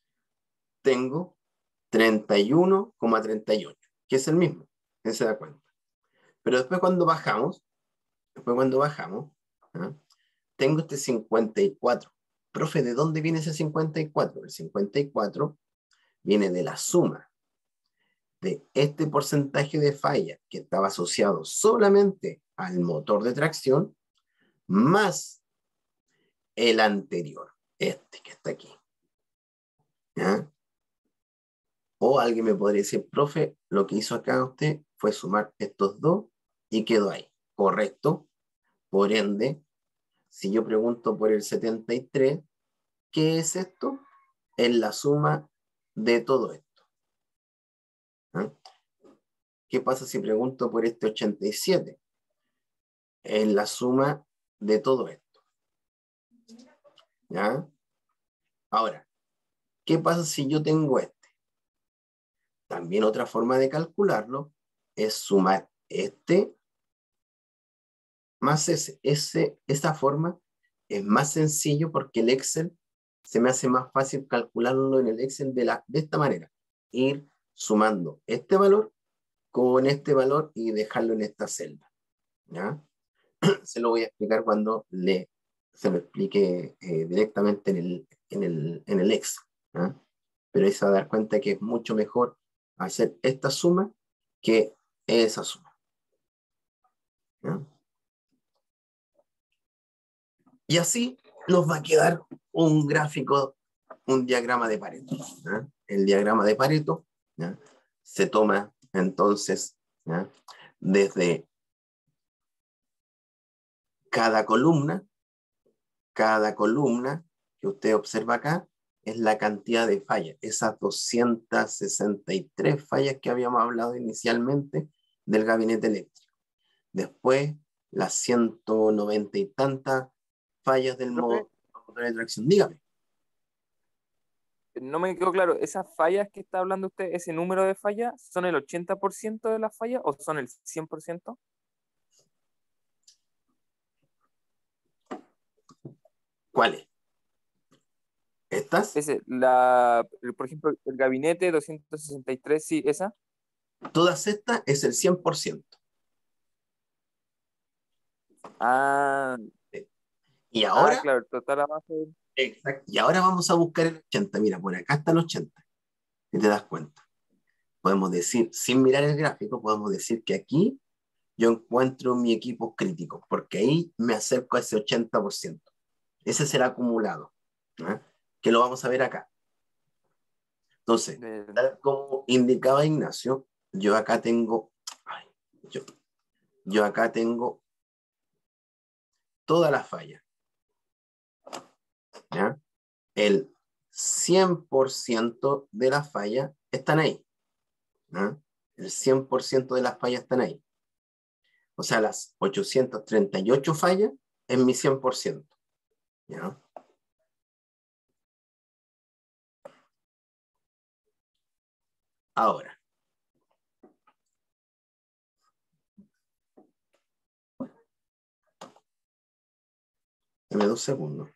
tengo treinta y uno coma treinta y ocho, que es el mismo. ¿Quién se da cuenta? Pero después cuando bajamos, después cuando bajamos, ¿ah? tengo este cincuenta y cuatro. Profe, ¿de dónde viene ese cincuenta y cuatro? El cincuenta y cuatro viene de la suma de este porcentaje de falla que estaba asociado solamente al motor de tracción más el anterior, este que está aquí. ¿Ya? O alguien me podría decir, profe, lo que hizo acá usted fue sumar estos dos y quedó ahí. Correcto. Por ende, si yo pregunto por el setenta y tres, ¿qué es esto? Es la suma de todo esto. ¿Ah? ¿Qué pasa si pregunto por este ochenta y siete? Es la suma de todo esto. ¿Ya? Ahora, ¿qué pasa si yo tengo este? También otra forma de calcularlo es sumar este más ese. ese. Esta forma es más sencillo porque el Excel se me hace más fácil calcularlo en el Excel de, la, de esta manera. Ir sumando este valor con este valor y dejarlo en esta celda. ¿Ya? Se lo voy a explicar cuando le se lo explique eh, directamente en el, en el, en el Excel. ¿Ah? Pero ahí se va a dar cuenta que es mucho mejor hacer esta suma que esa suma. ¿Ah? Y así nos va a quedar un gráfico, un diagrama de Pareto. ¿Ah? El diagrama de Pareto, ¿ah?, se toma entonces, ¿ah?, desde cada columna, cada columna que usted observa acá es la cantidad de fallas, esas doscientas sesenta y tres fallas que habíamos hablado inicialmente del gabinete eléctrico. Después, las ciento noventa y tantas fallas del Profe, motor de tracción. Dígame. no me quedó claro, ¿esas fallas que está hablando usted, ese número de fallas, son el ochenta por ciento de las fallas o son el cien por ciento? ¿Cuáles? ¿Estas? Ese, la, por ejemplo, el gabinete doscientos sesenta y tres, sí, esa. Todas estas es el cien por ciento. Ah, Y ah, ahora, claro, el total a base de- exacto, y ahora vamos a buscar el ochenta. Mira, por acá está el ochenta. Si te das cuenta. Podemos decir, sin mirar el gráfico, podemos decir que aquí yo encuentro mi equipo crítico, porque ahí me acerco a ese ochenta por ciento. Ese será acumulado, ¿eh?, que lo vamos a ver acá. Entonces, de- tal como indicaba Ignacio, yo acá tengo, ay, yo, yo acá tengo todas las fallas, ¿ya? El cien por ciento de las fallas están ahí, ¿ya? El cien por ciento de las fallas están ahí. O sea, las ochocientas treinta y ocho fallas es mi cien por ciento, ¿ya? Ahora, dame dos segundos.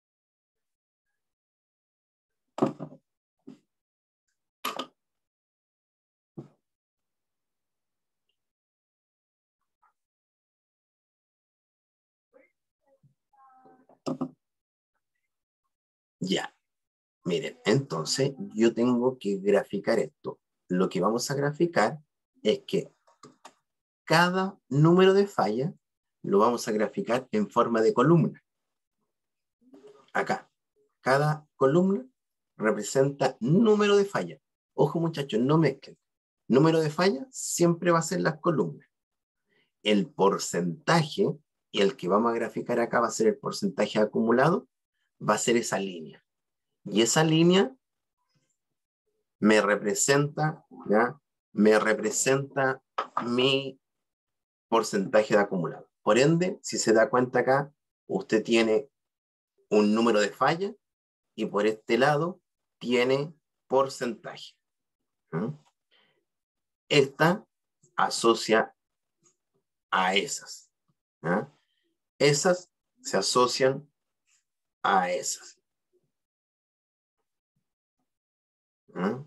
Ya, miren, entonces yo tengo que graficar esto. Lo que vamos a graficar es que cada número de falla lo vamos a graficar en forma de columna. Acá, cada columna representa número de falla. Ojo muchachos, no mezclen. Número de falla siempre va a ser las columnas. El porcentaje, y el que vamos a graficar acá va a ser el porcentaje acumulado, va a ser esa línea. Y esa línea me representa, ¿ya?, me representa mi porcentaje de acumulado. Por ende, si se da cuenta acá, usted tiene un número de falla y por este lado tiene porcentaje. ¿Mm? Esta asocia a esas. ¿Ah? Esas se asocian a esas. ¿Ah?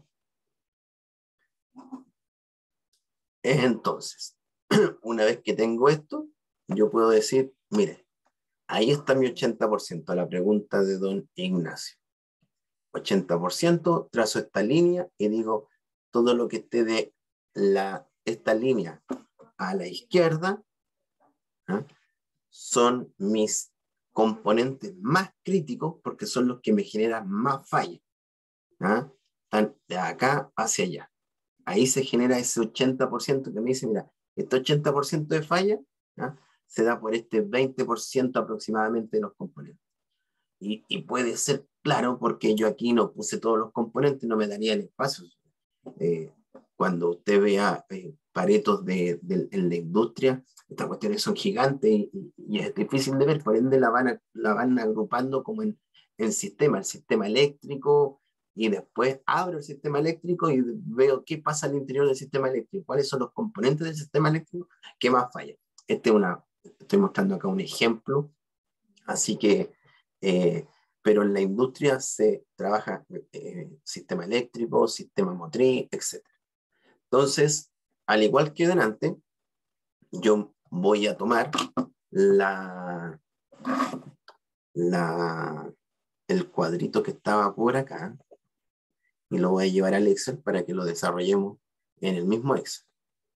Entonces, una vez que tengo esto, yo puedo decir, mire, ahí está mi ochenta por ciento a la pregunta de don Ignacio. ochenta por ciento, trazo esta línea y digo, todo lo que esté de la, esta línea a la izquierda, ¿ah?, son mis componentes más críticos porque son los que me generan más fallas. ¿Ah? Están de acá hacia allá. Ahí se genera ese ochenta por ciento que me dice, mira, este ochenta por ciento de falla, ¿ah?, se da por este veinte por ciento aproximadamente de los componentes. Y, y puede ser claro porque yo aquí no puse todos los componentes, no me daría el espacio. Eh, cuando usted vea eh, paretos de, de, en la industria, estas cuestiones son gigantes y, y, y es difícil de ver, por ende la van, a, la van agrupando como en, en sistema, el sistema eléctrico, y después abro el sistema eléctrico y veo qué pasa al interior del sistema eléctrico, cuáles son los componentes del sistema eléctrico que más fallan. Este es una, estoy mostrando acá un ejemplo, así que eh, pero en la industria se trabaja eh, sistema eléctrico, sistema motriz, etcétera. Entonces, al igual que delante, yo voy a tomar la, la, el cuadrito que estaba por acá y lo voy a llevar al Excel para que lo desarrollemos en el mismo Excel.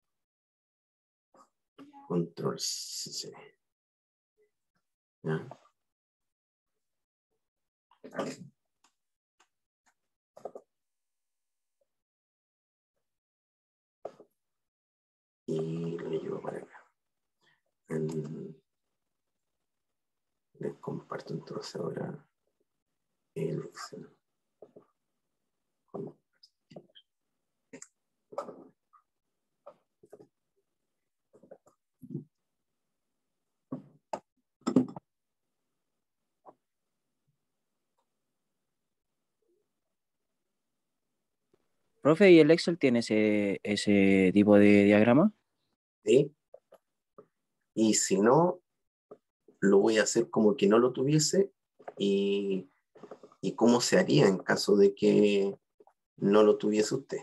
Control C. ¿Ya? Y lo llevo para acá. En, les comparto entonces ahora el Excel. Profe, ¿y el Excel tiene ese, ese tipo de diagrama? ¿Sí? Y si no, lo voy a hacer como que no lo tuviese y, y cómo se haría en caso de que no lo tuviese usted.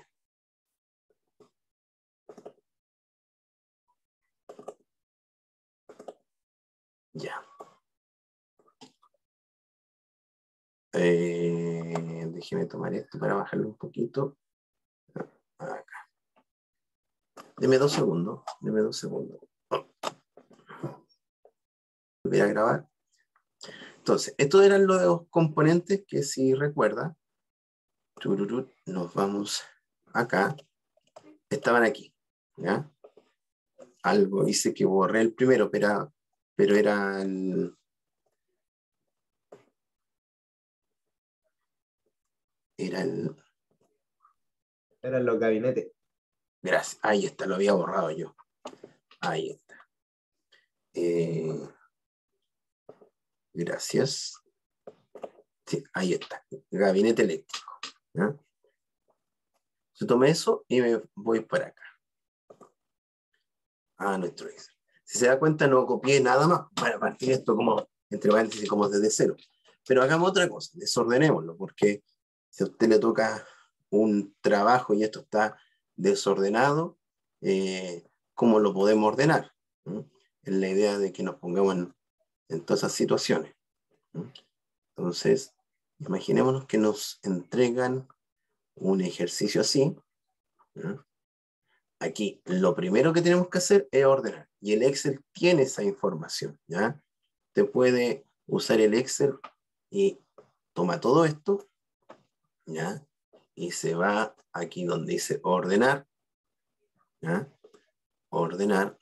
Ya. Eh, déjeme tomar esto para bajarlo un poquito. Acá. Deme dos segundos. Deme dos segundos. Voy a grabar. Entonces, estos eran los componentes que, si recuerda, nos vamos acá. Estaban aquí. ¿Ya? Algo hice que borré el primero, pero, pero era el, era el... Eran los gabinetes. Gracias. Ahí está, lo había borrado yo. Ahí está. Eh, gracias. Sí, ahí está. Gabinete eléctrico. ¿Ya? Yo tomé eso y me voy para acá. A nuestro Excel. Si se da cuenta, no copié nada más para partir esto como, entre paréntesis, como desde cero. Pero hagamos otra cosa, desordenémoslo, porque si a usted le toca un trabajo y esto está desordenado, eh, ¿cómo lo podemos ordenar? ¿Mm? Es la idea de que nos pongamos en, en todas esas situaciones. ¿Mm? Entonces, imaginémonos que nos entregan un ejercicio así. ¿Mm? Aquí, lo primero que tenemos que hacer es ordenar. Y el Excel tiene esa información, ¿ya? Usted puede usar el Excel y toma todo esto, ¿ya? Y se va aquí donde dice ordenar, ¿ya? Ordenar.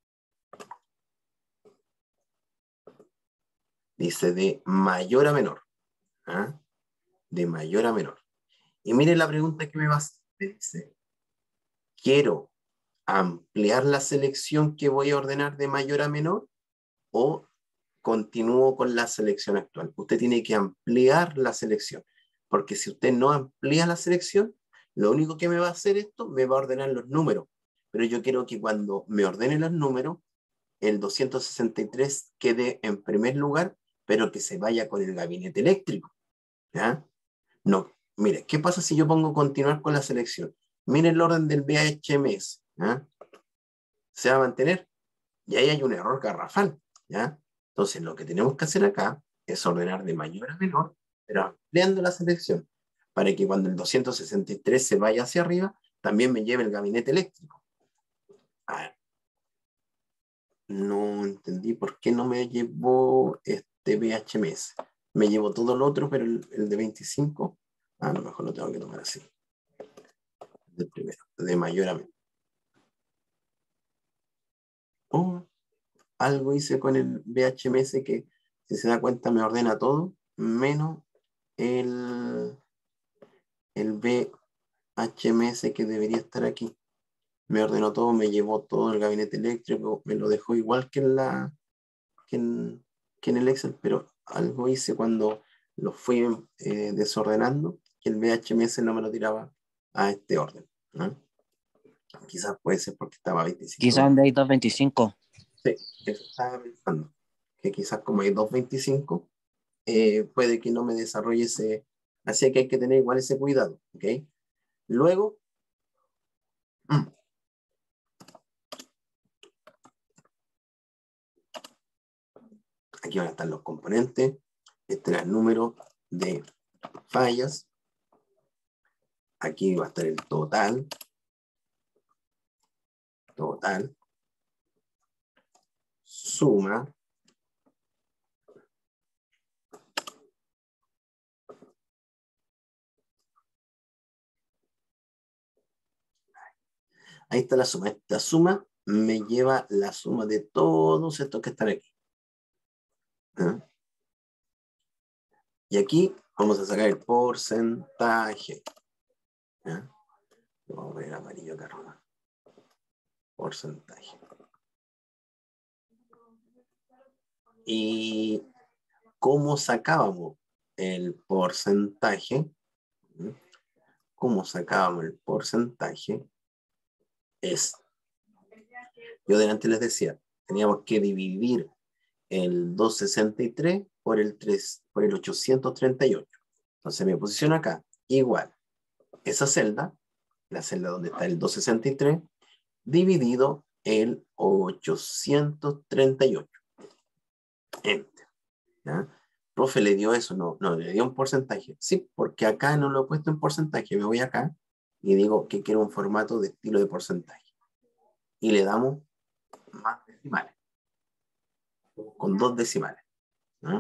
Dice de mayor a menor, ¿ya? De mayor a menor. Y mire la pregunta que me va a hacer. Me dice, ¿quiero ampliar la selección que voy a ordenar de mayor a menor o continúo con la selección actual? Usted tiene que ampliar la selección, porque si usted no amplía la selección, lo único que me va a hacer esto, me va a ordenar los números. Pero yo quiero que cuando me ordene los números, el doscientos sesenta y tres quede en primer lugar, pero que se vaya con el gabinete eléctrico. ¿Ya? No, mire, ¿qué pasa si yo pongo continuar con la selección? Mire el orden del B H M S. ¿Ya? Se va a mantener. Y ahí hay un error garrafal. ¿Ya? Entonces, lo que tenemos que hacer acá es ordenar de mayor a menor, pero ampliando la selección, para que cuando el doscientos sesenta y tres se vaya hacia arriba, también me lleve el gabinete eléctrico. A ver, no entendí por qué no me llevó este B H M S. Me llevó todo lo otro, pero el, el de veinticinco, a lo mejor lo tengo que tomar así. Del primero, de mayor a menor. Oh, algo hice con el B H M S que, si se da cuenta, me ordena todo, menos el, el B H M S que debería estar aquí. Me ordenó todo, me llevó todo el gabinete eléctrico, me lo dejó igual que en, la, que en, que en el Excel, pero algo hice cuando lo fui eh, desordenando, que el B H M S no me lo tiraba a este orden, ¿no? Quizás puede ser porque estaba veinticinco. Quizás donde hay doscientos veinticinco. Sí, eso estaba pensando. Que quizás como hay doscientos veinticinco, eh, puede que no me desarrolle ese. Así que hay que tener igual ese cuidado. ¿Ok? Luego, mm, aquí van a estar los componentes. Este era el número de fallas. Aquí va a estar el total. Total. Suma. Ahí está la suma. Esta suma me lleva la suma de todos estos que están aquí. ¿Ah? Y aquí vamos a sacar el porcentaje. ¿Ah? Vamos a poner amarillo acá arriba. Porcentaje. ¿Y cómo sacábamos el porcentaje? ¿Cómo sacábamos el porcentaje? Es, yo delante les decía, teníamos que dividir el doscientos sesenta y tres por el, tres, por el ochocientos treinta y ocho. Entonces me posiciono acá, igual, esa celda, la celda donde está el doscientos sesenta y tres, dividido el ochocientos treinta y ocho. Enter. ¿Ya? Profe, ¿le dio eso? No, no, le dio un porcentaje. Sí, porque acá no lo he puesto en porcentaje. Me voy acá y digo que quiero un formato de estilo de porcentaje. Y le damos más decimales. Con dos decimales. ¿No?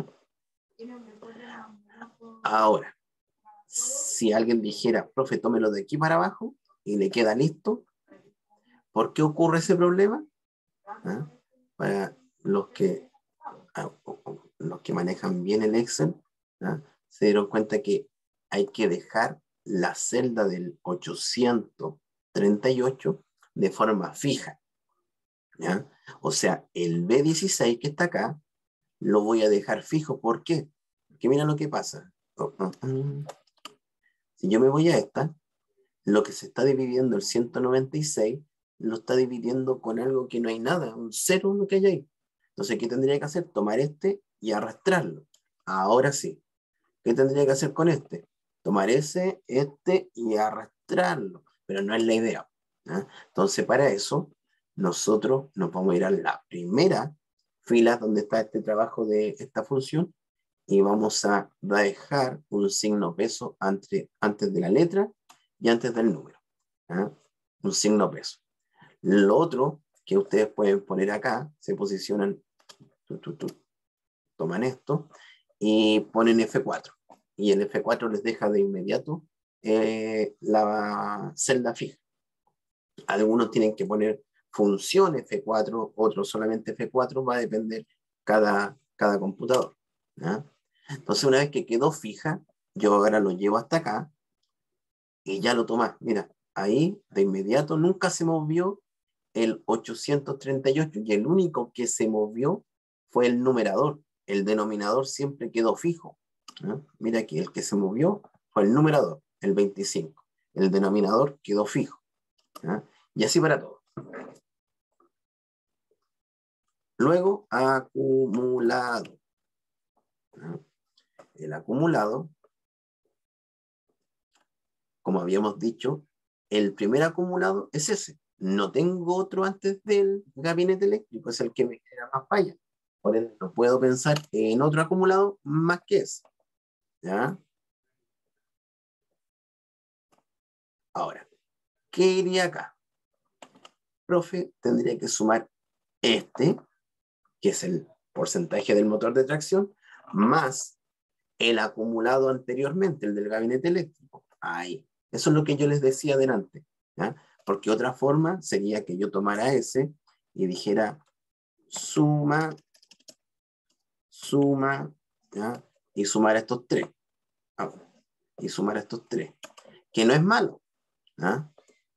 Ahora, si alguien dijera, profe, tómelo de aquí para abajo y le queda listo, ¿por qué ocurre ese problema? ¿Ah? Para los que, los que manejan bien el Excel, ¿ah? Se dieron cuenta que hay que dejar la celda del ochocientos treinta y ocho de forma fija. ¿Ya? O sea, el B dieciséis que está acá, lo voy a dejar fijo. ¿Por qué? Porque mira lo que pasa. Oh, oh, oh. Si yo me voy a esta, lo que se está dividiendo el ciento noventa y seis, lo está dividiendo con algo que no hay nada, un cero lo que hay ahí. Entonces, ¿qué tendría que hacer? Tomar este y arrastrarlo. Ahora sí. ¿Qué tendría que hacer con este? Tomar ese, este y arrastrarlo. Pero no es la idea. ¿Eh? Entonces, para eso, nosotros nos vamos a ir a la primera fila donde está este trabajo de esta función y vamos a dejar un signo peso antes, antes de la letra y antes del número. ¿Eh? Un signo peso. Lo otro que ustedes pueden poner acá, se posicionan, tu, tu, tu, toman esto y ponen F cuatro. Y el F cuatro les deja de inmediato eh, la celda fija. Algunos tienen que poner función F cuatro, otros solamente F cuatro, va a depender cada, cada computador. ¿Ya? Entonces, una vez que quedó fija, yo ahora lo llevo hasta acá y ya lo tomas. Mira, ahí de inmediato nunca se movió el ochocientos treinta y ocho y el único que se movió fue el numerador. El denominador siempre quedó fijo. ¿No? Mira aquí, el que se movió fue el numerador, el veinticinco. El denominador quedó fijo. ¿No? Y así para todo. Luego, acumulado. ¿No? El acumulado, como habíamos dicho, el primer acumulado es ese. No tengo otro antes del gabinete eléctrico, es el que me genera más falla. Por ende, no puedo pensar en otro acumulado más que ese. ¿Ya? Ahora, ¿qué iría acá? Profe, tendría que sumar este, que es el porcentaje del motor de tracción, más el acumulado anteriormente, el del gabinete eléctrico. Ahí. Eso es lo que yo les decía adelante. ¿Ya? Porque otra forma sería que yo tomara ese y dijera suma, suma, ¿ya? Y sumar estos tres. Ah, y sumar estos tres. Que no es malo. ¿Ah?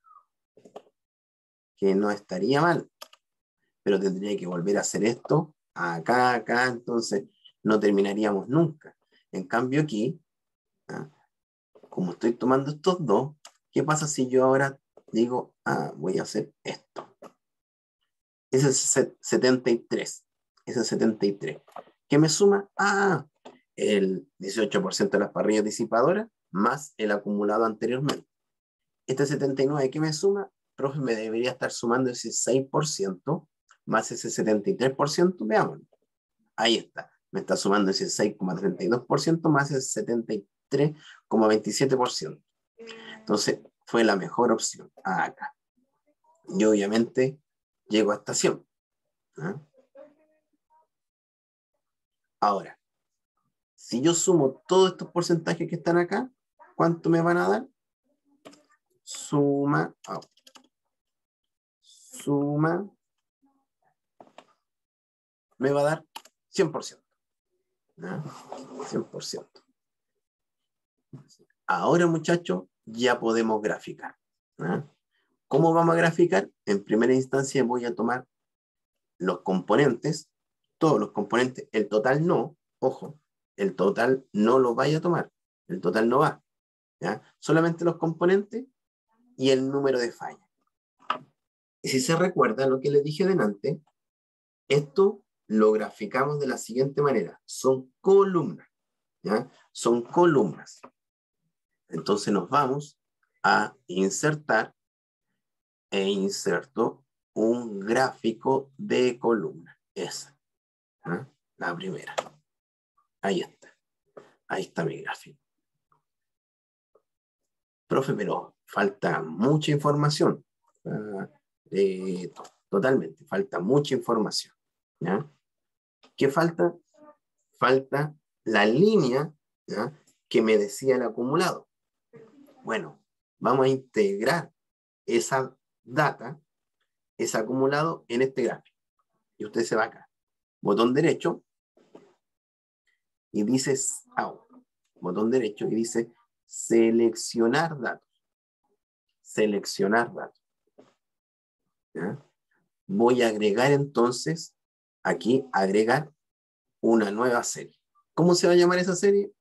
Que no estaría mal. Pero tendría que volver a hacer esto acá, acá, entonces no terminaríamos nunca. En cambio aquí, ¿ah? Como estoy tomando estos dos, ¿qué pasa si yo ahora digo, ah, voy a hacer esto? Ese es setenta y tres. Ese es setenta y tres. ¿Qué me suma? Ah, el dieciocho por ciento de las parrillas disipadoras más el acumulado anteriormente. Este setenta y nueve, ¿qué me suma? Profe, me debería estar sumando ese seis por ciento más ese setenta y tres por ciento. Veamos. Ahí está. me está sumando ese seis coma treinta y dos por ciento más el setenta y tres coma veintisiete por ciento. Entonces, fue la mejor opción acá. Y obviamente, llego a esta cien. ¿Ah? Ahora, si yo sumo todos estos porcentajes que están acá, ¿cuánto me van a dar? Suma, oh, suma, me va a dar cien por ciento. ¿Ah? cien por ciento. Ahora, muchachos, ya podemos graficar. ¿Ah? ¿Cómo vamos a graficar? En primera instancia voy a tomar los componentes, todos los componentes, el total no, ojo, el total no lo vaya a tomar, el total no va, ¿ya? Solamente los componentes y el número de fallas. Y si se recuerda lo que les dije delante, esto lo graficamos de la siguiente manera, son columnas, ¿ya? Son columnas. Entonces nos vamos a insertar e inserto un gráfico de columna. Esa. ¿Ah? La primera. Ahí está. Ahí está mi gráfico. Profe, pero falta mucha información. Uh, eh, totalmente. Falta mucha información. ¿Ya? ¿Qué falta? Falta la línea, ¿ya?, que me decía el acumulado. Bueno, vamos a integrar esa data, ese acumulado en este gráfico. Y usted se va acá. Botón derecho y dice, oh, botón derecho y dice seleccionar datos. Seleccionar datos. ¿Ya? Voy a agregar entonces, aquí, agregar una nueva serie. ¿Cómo se va a llamar esa serie?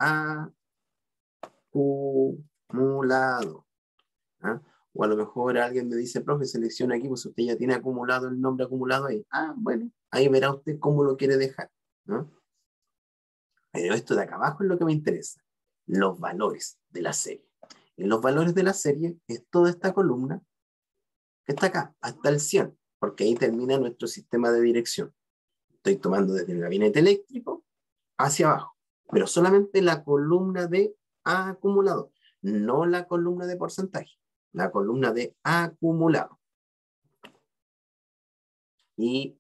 Acumulado. ¿Ah? O a lo mejor alguien me dice, profe, selecciona aquí, pues usted ya tiene acumulado el nombre acumulado ahí. Ah, bueno, ahí verá usted cómo lo quiere dejar, ¿no? Pero esto de acá abajo es lo que me interesa. Los valores de la serie. Y los valores de la serie es toda esta columna que está acá, hasta el cien, porque ahí termina nuestro sistema de dirección. Estoy tomando desde el gabinete eléctrico hacia abajo, pero solamente la columna de acumulado, no la columna de porcentaje, la columna de acumulado. Y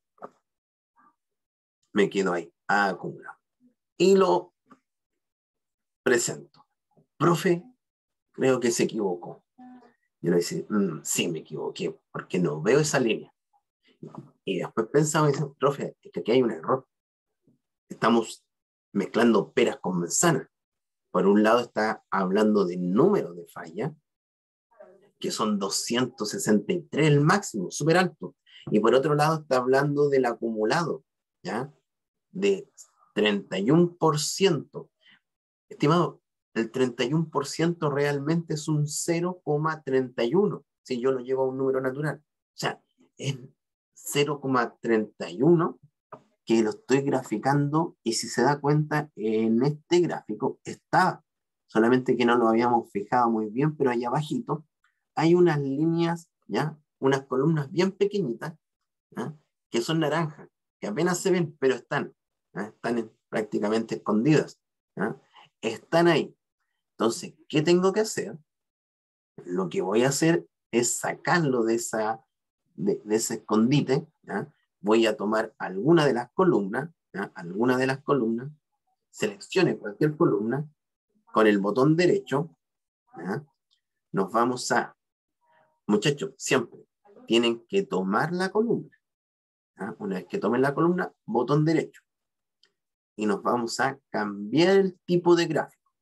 me quedo ahí, acumulado. Y lo presento. Profe, creo que se equivocó. Yo le dice, mmm, sí, me equivoqué, porque no veo esa línea. Y después pensaba y dice, profe, es que aquí hay un error. Estamos mezclando peras con manzanas. Por un lado está hablando de número de falla, que son doscientos sesenta y tres el máximo, súper alto. Y por otro lado está hablando del acumulado, ¿ya?, de treinta y uno por ciento. Estimado, el treinta y uno por ciento realmente es un cero coma treinta y uno, si yo lo llevo a un número natural. O sea, es cero coma treinta y uno que lo estoy graficando, y si se da cuenta, en este gráfico está, solamente que no lo habíamos fijado muy bien, pero ahí abajito hay unas líneas, ¿ya?, unas columnas bien pequeñitas, ¿ya?, que son naranjas, que apenas se ven, pero están, ¿ya?, están en, prácticamente escondidas, ¿ya?, están ahí. Entonces, ¿qué tengo que hacer? Lo que voy a hacer es sacarlo de, esa, de, de ese escondite, ¿ya? Voy a tomar alguna de las columnas, ¿ya?, alguna de las columnas, seleccione cualquier columna, con el botón derecho, ¿ya?, nos vamos a, muchachos, siempre tienen que tomar la columna, ¿ya? Una vez que tomen la columna, botón derecho, y nos vamos a cambiar el tipo de gráfico.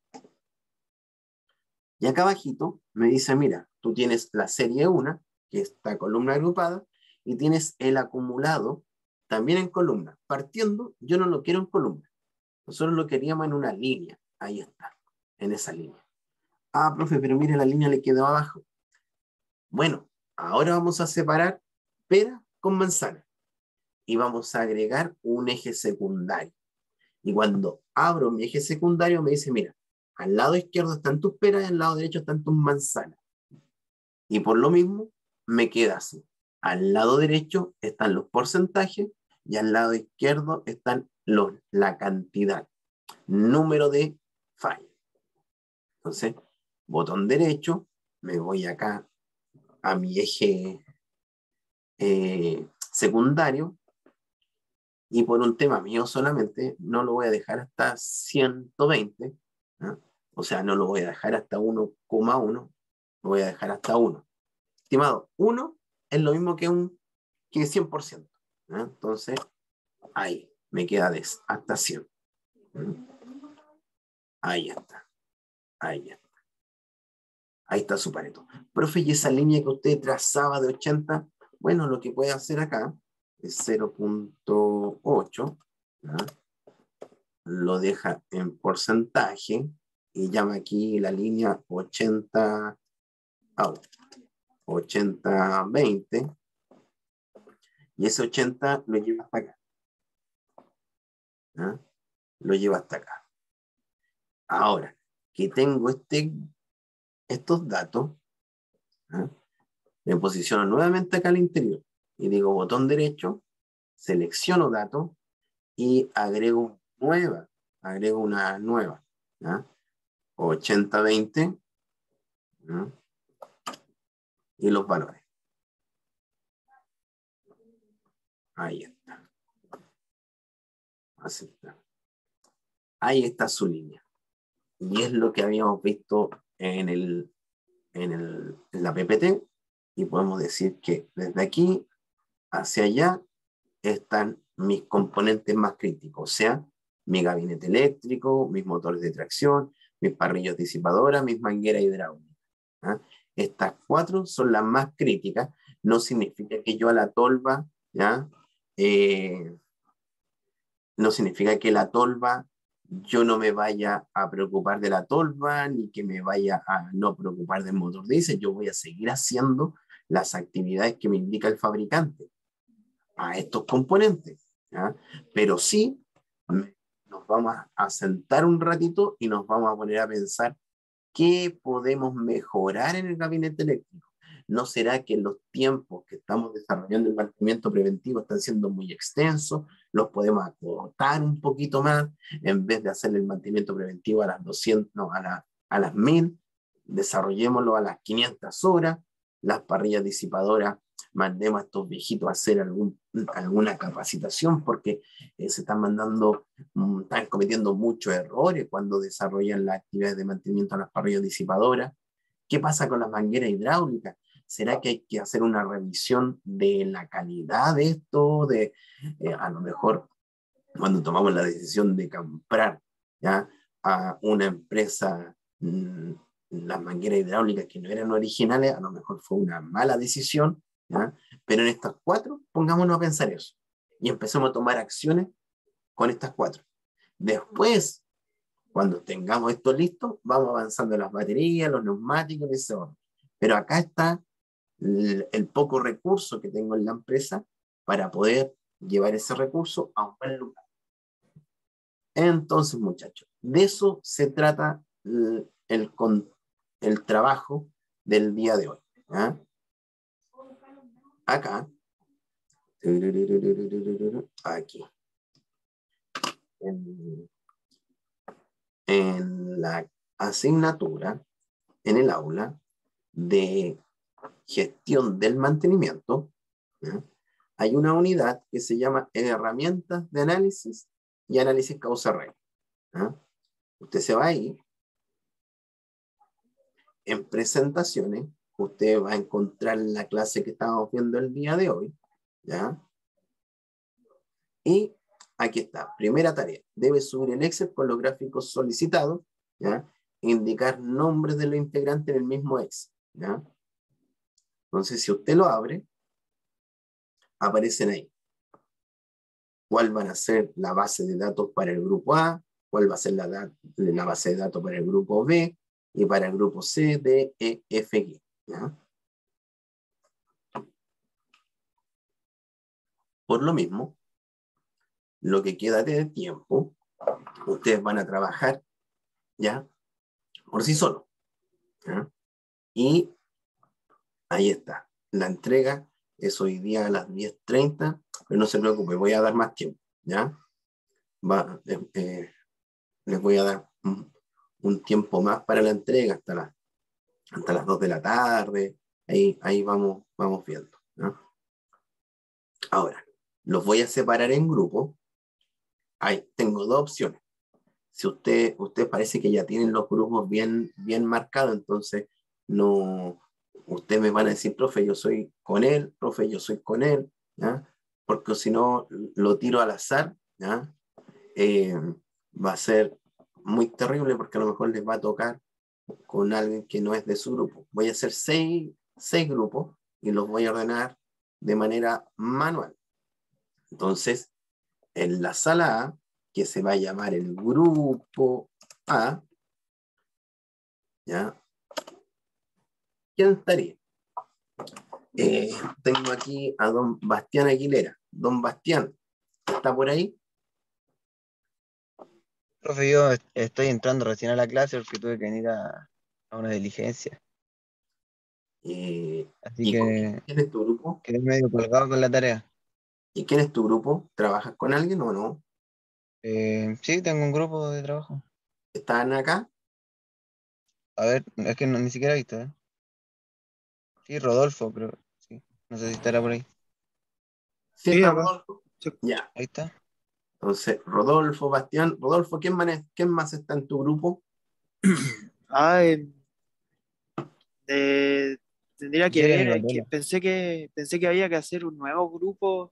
Y acá abajito me dice, mira, tú tienes la serie uno, que es esta columna agrupada, y tienes el acumulado también en columna. Partiendo, yo no lo quiero en columna. Nosotros lo queríamos en una línea. Ahí está, en esa línea. Ah, profe, pero mire, la línea le quedó abajo. Bueno, ahora vamos a separar pera con manzana. Y vamos a agregar un eje secundario. Y cuando abro mi eje secundario me dice, mira, al lado izquierdo están tus peras y al lado derecho están tus manzanas. Y por lo mismo, me queda así. Al lado derecho están los porcentajes y al lado izquierdo están lo, la cantidad, número de fallas. Entonces, botón derecho, me voy acá a mi eje eh, secundario, y por un tema mío solamente, no lo voy a dejar hasta ciento veinte, ¿no? O sea, no lo voy a dejar hasta uno coma uno, lo voy a dejar hasta uno. Estimado, uno es lo mismo que un que cien por ciento, ¿no? Entonces, ahí me queda de, hasta cien. ¿No? Ahí está. Ahí está. Ahí está su Pareto. Profe, y esa línea que usted trazaba de ochenta, bueno, lo que puede hacer acá es cero punto ocho, ¿no? Lo deja en porcentaje y llama aquí la línea ochenta, oh, ochenta veinte, y ese ochenta lo lleva hasta acá, ¿no? Lo lleva hasta acá. Ahora que tengo este, estos datos, ¿no? Me posiciono nuevamente acá al interior y digo botón derecho, selecciono datos y agrego nueva, agrego una nueva, ¿no? ochenta veinte, ¿no? Y los valores. Ahí está. Aceptar. Ahí está su línea. Y es lo que habíamos visto en, el, en, el, en la P P T. Y podemos decir que desde aquí hacia allá están mis componentes más críticos. O sea, mi gabinete eléctrico, mis motores de tracción, mis parrillas disipadoras, mis mangueras hidráulicas. ¿Ah? Estas cuatro son las más críticas. No significa que yo a la tolva, ¿ya? Eh, no significa que la tolva yo no me vaya a preocupar de la tolva, ni que me vaya a no preocupar del motor diésel. Yo voy a seguir haciendo las actividades que me indica el fabricante a estos componentes, ¿ya? Pero sí nos vamos a sentar un ratito y nos vamos a poner a pensar qué podemos mejorar en el gabinete eléctrico. ¿No será que los tiempos que estamos desarrollando el mantenimiento preventivo están siendo muy extensos? Los podemos acortar un poquito más, en vez de hacer el mantenimiento preventivo a las doscientas, no, a, la, a las mil, desarrollémoslo a las quinientas horas. Las parrillas disipadoras, mandemos a estos viejitos a hacer algún, alguna capacitación, porque eh, se están mandando, um, están cometiendo muchos errores cuando desarrollan las actividades de mantenimiento a las parrillas disipadoras. ¿Qué pasa con las mangueras hidráulicas? ¿Será que hay que hacer una revisión de la calidad de esto? De, eh, a lo mejor cuando tomamos la decisión de comprar, ¿ya?, a una empresa, mmm, las mangueras hidráulicas que no eran originales, a lo mejor fue una mala decisión, ¿ya? Pero en estas cuatro, pongámonos a pensar eso y empecemos a tomar acciones con estas cuatro. Después, cuando tengamos esto listo, vamos avanzando en las baterías, los neumáticos, ese orden. Pero acá está el, el poco recurso que tengo en la empresa para poder llevar ese recurso a un buen lugar. Entonces, muchachos, de eso se trata el, el, el trabajo del día de hoy, ¿eh? Acá, aquí, en, en la asignatura, en el aula de gestión del mantenimiento, ¿eh?, hay una unidad que se llama herramientas de análisis y análisis causa-raíz. ¿eh? Usted se va ahí, en presentaciones, usted va a encontrar la clase que estamos viendo el día de hoy, ¿ya? Y aquí está, primera tarea, debe subir el Excel con los gráficos solicitados, ¿ya? Indicar nombres de los integrantes en el mismo Excel, ¿ya? Entonces, si usted lo abre, aparecen ahí cuál van a ser la base de datos para el grupo A, cuál va a ser la, la base de datos para el grupo B, y para el grupo C, D, E, F, G, ¿ya? Por lo mismo, lo que queda de tiempo, ustedes van a trabajar, ¿ya?, por sí solos, ¿ya? Y ahí está, la entrega es hoy día a las diez treinta, pero no se preocupe, voy a dar más tiempo, ¿ya? va, eh, eh, les voy a dar un, un tiempo más para la entrega hasta, la, hasta las dos de la tarde. Ahí, ahí vamos, vamos viendo, ¿no? Ahora, los voy a separar en grupos. Ahí tengo dos opciones. Si usted, usted parece que ya tienen los grupos bien, bien marcados, entonces no, ustedes me van a decir, profe, yo soy con él, profe, yo soy con él, ¿ya? Porque si no, lo tiro al azar, ¿ya? Eh, va a ser muy terrible porque a lo mejor les va a tocar con alguien que no es de su grupo. Voy a hacer seis, seis grupos y los voy a ordenar de manera manual. Entonces, en la sala A, que se va a llamar el grupo A, ¿ya? ¿Quién estaría? Eh, tengo aquí a don Bastián Aguilera. Don Bastián, ¿está por ahí? Profe, yo est- estoy entrando recién a la clase porque tuve que venir a, a una diligencia. Eh, Así ¿y con quién, que quién es tu grupo? quedé medio colgado con la tarea. ¿Y quién es tu grupo? ¿Trabajas con alguien o no? Eh, sí, tengo un grupo de trabajo. ¿Están acá? A ver, es que no- ni siquiera he visto, ¿eh? Sí, Rodolfo, pero sí. No sé si estará por ahí. ¿Sí Sí, está acá. Rodolfo? Sí. Ya. Ahí está. Entonces, Rodolfo, Bastián. Rodolfo, ¿quién más, quién más está en tu grupo? Ah, eh, eh, tendría que Jeremy ver, hay que, Mateo. pensé que, pensé que había que hacer un nuevo grupo.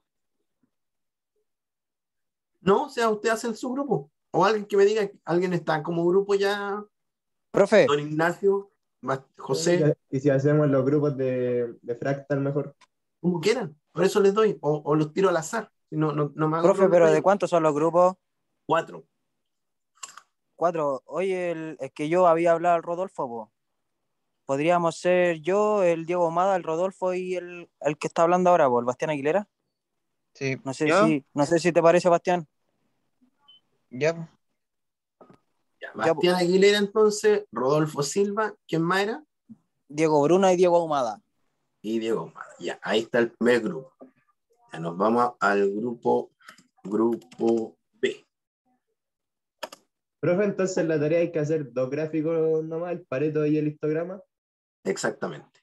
No, o sea, usted hace su grupo. O alguien que me diga, alguien está como grupo ya. Profe, Don Ignacio, Bas- Y José, y si hacemos los grupos de, de Fractal mejor. como quieran. Por eso les doy. O, o los tiro al azar. No, no, no me hago profe, problema pero ¿de yo. cuántos son los grupos? Cuatro. Cuatro. Oye, el- es que yo había hablado al Rodolfo, po. Podríamos ser yo, el Diego Mada, el Rodolfo y el, el que está hablando ahora, po, el Bastián Aguilera. Sí, No sé ¿Ya? si, no sé si te parece, Bastián. ya, pues. Ya, Ya, po. Bastián Aguilera, entonces, Rodolfo Silva, ¿quién más era? Diego Bruna y Diego Ahumada. Y Diego Humada. Ya, ahí está el primer grupo. Ya nos vamos al grupo, grupo B. Profe, entonces la tarea hay que hacer dos gráficos nomás, el Pareto y el histograma. Exactamente.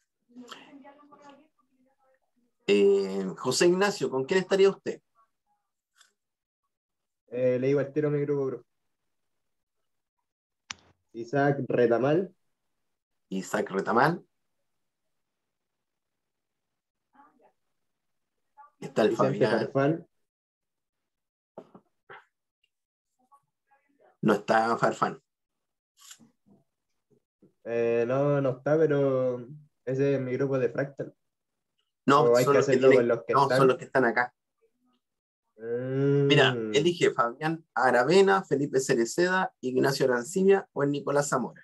Eh, José Ignacio, ¿con quién estaría usted? Eh, le digo al tiro a mi grupo, profe. Isaac Retamal, Isaac Retamal. Está el Vicente Fabián. Farfán. No está Farfán. Eh, no, no está, pero ese es mi grupo de Fractal. No, O hay son que los que hacerlo con tienen, los que no, son están. los que están acá. Mira, Mm, elige Fabián Aravena, Felipe Cereceda, Ignacio Arancibia o el Nicolás Zamora.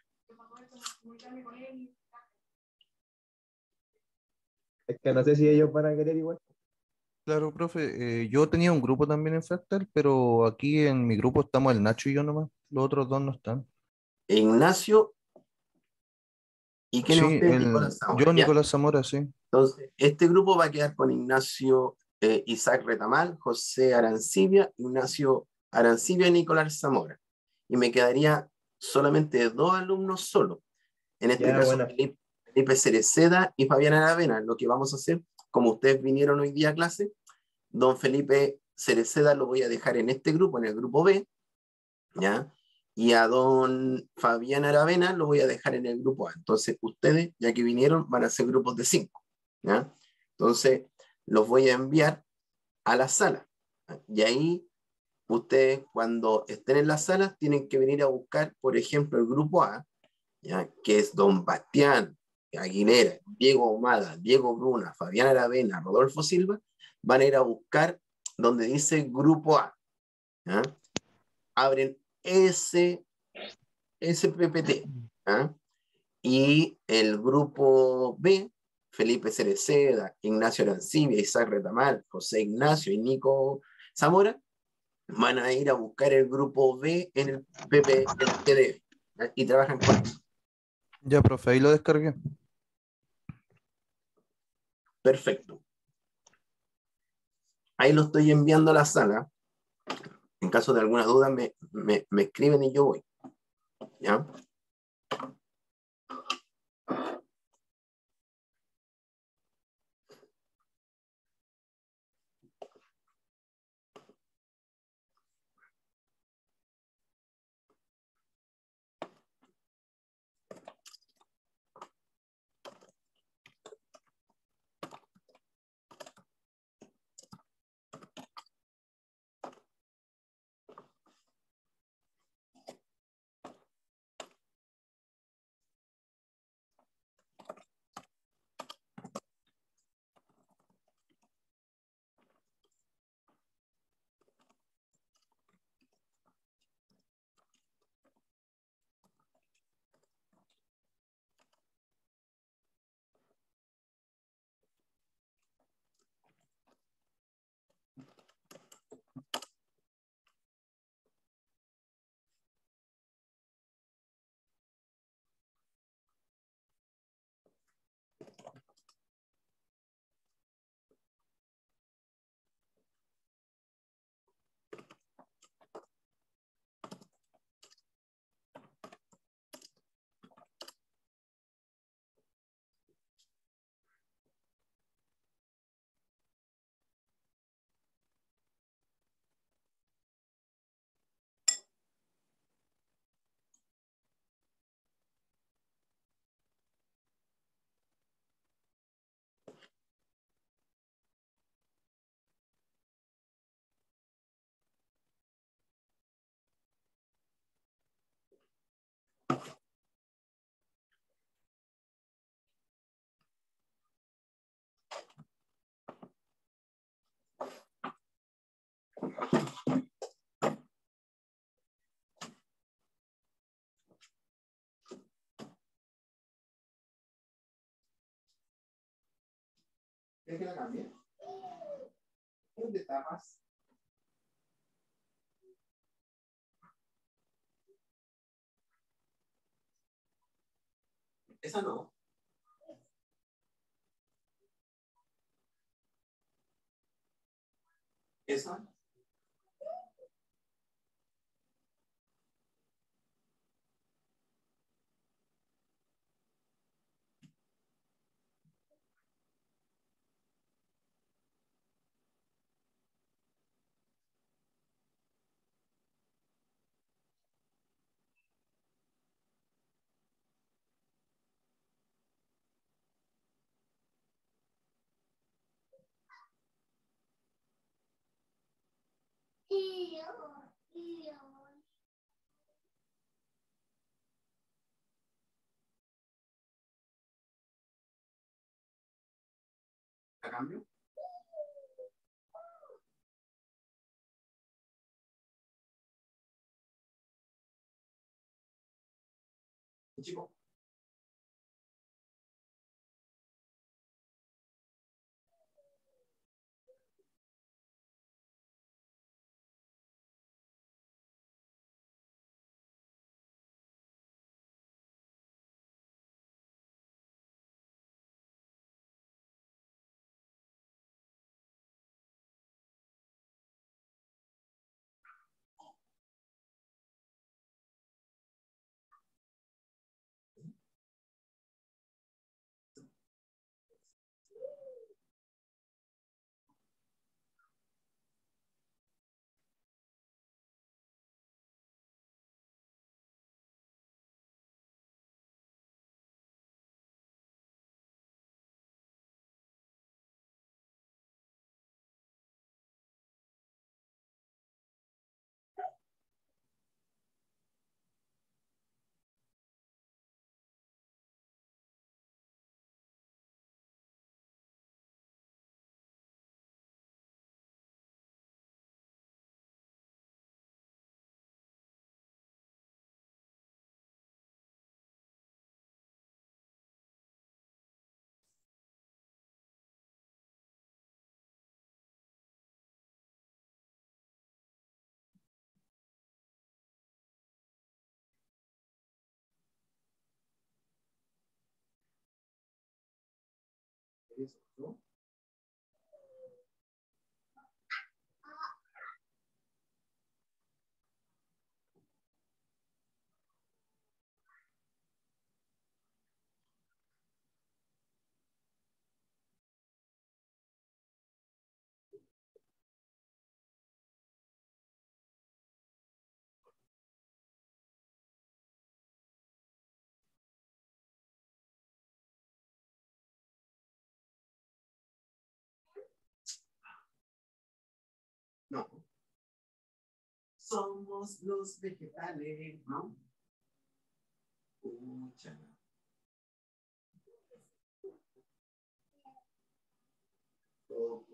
es que no sé si ellos van a querer igual. Claro, profe. Eh, yo tenía un grupo también en Fractal, pero aquí en mi grupo estamos el Nacho y yo nomás. Los otros dos no están. Ignacio, ¿y quién es Sí, usted? el, Nicolás Zamora. yo, Ya. Nicolás Zamora, sí. Entonces, este grupo va a quedar con Ignacio, eh, Isaac Retamal, José Arancibia, Ignacio Arancibia y Nicolás Zamora. Y me quedaría solamente dos alumnos solos. En este Ya, caso, bueno. Felipe, Felipe Cereceda y Fabián Aravena. Lo que vamos a hacer, como ustedes vinieron hoy día a clase, don Felipe Cereceda lo voy a dejar en este grupo, en el grupo B, ¿ya? Y a don Fabián Aravena lo voy a dejar en el grupo A. Entonces, ustedes, ya que vinieron, van a ser grupos de cinco, ¿ya? Entonces, los voy a enviar a la sala. ¿Ya? Y ahí, ustedes, cuando estén en la sala, tienen que venir a buscar, por ejemplo, el grupo A, ¿ya? Que es don Bastián Aguilera, Diego Ahumada, Diego Bruna, Fabián Aravena, Rodolfo Silva, van a ir a buscar donde dice grupo A, ¿ya? Abren ese, ese P P T, ¿ya? Y el grupo B, Felipe Cereceda, Ignacio Arancibia, Isaac Retamal, José Ignacio y Nico Zamora, van a ir a buscar el grupo B en el P P, en el P D F, ¿ya? Y trabajan con eso. Ya, profe, ahí lo descargué. Perfecto. Ahí lo estoy enviando a la sala. En caso de alguna duda, me, me, me escriben y yo voy. ¿Ya? ¿Quieres que la cambie? ¿Dónde está más? Esa no. Esa. ¿La cambio? Chico. Eso, ¿no? No. Somos los vegetales, ¿no? Pucha. Oh.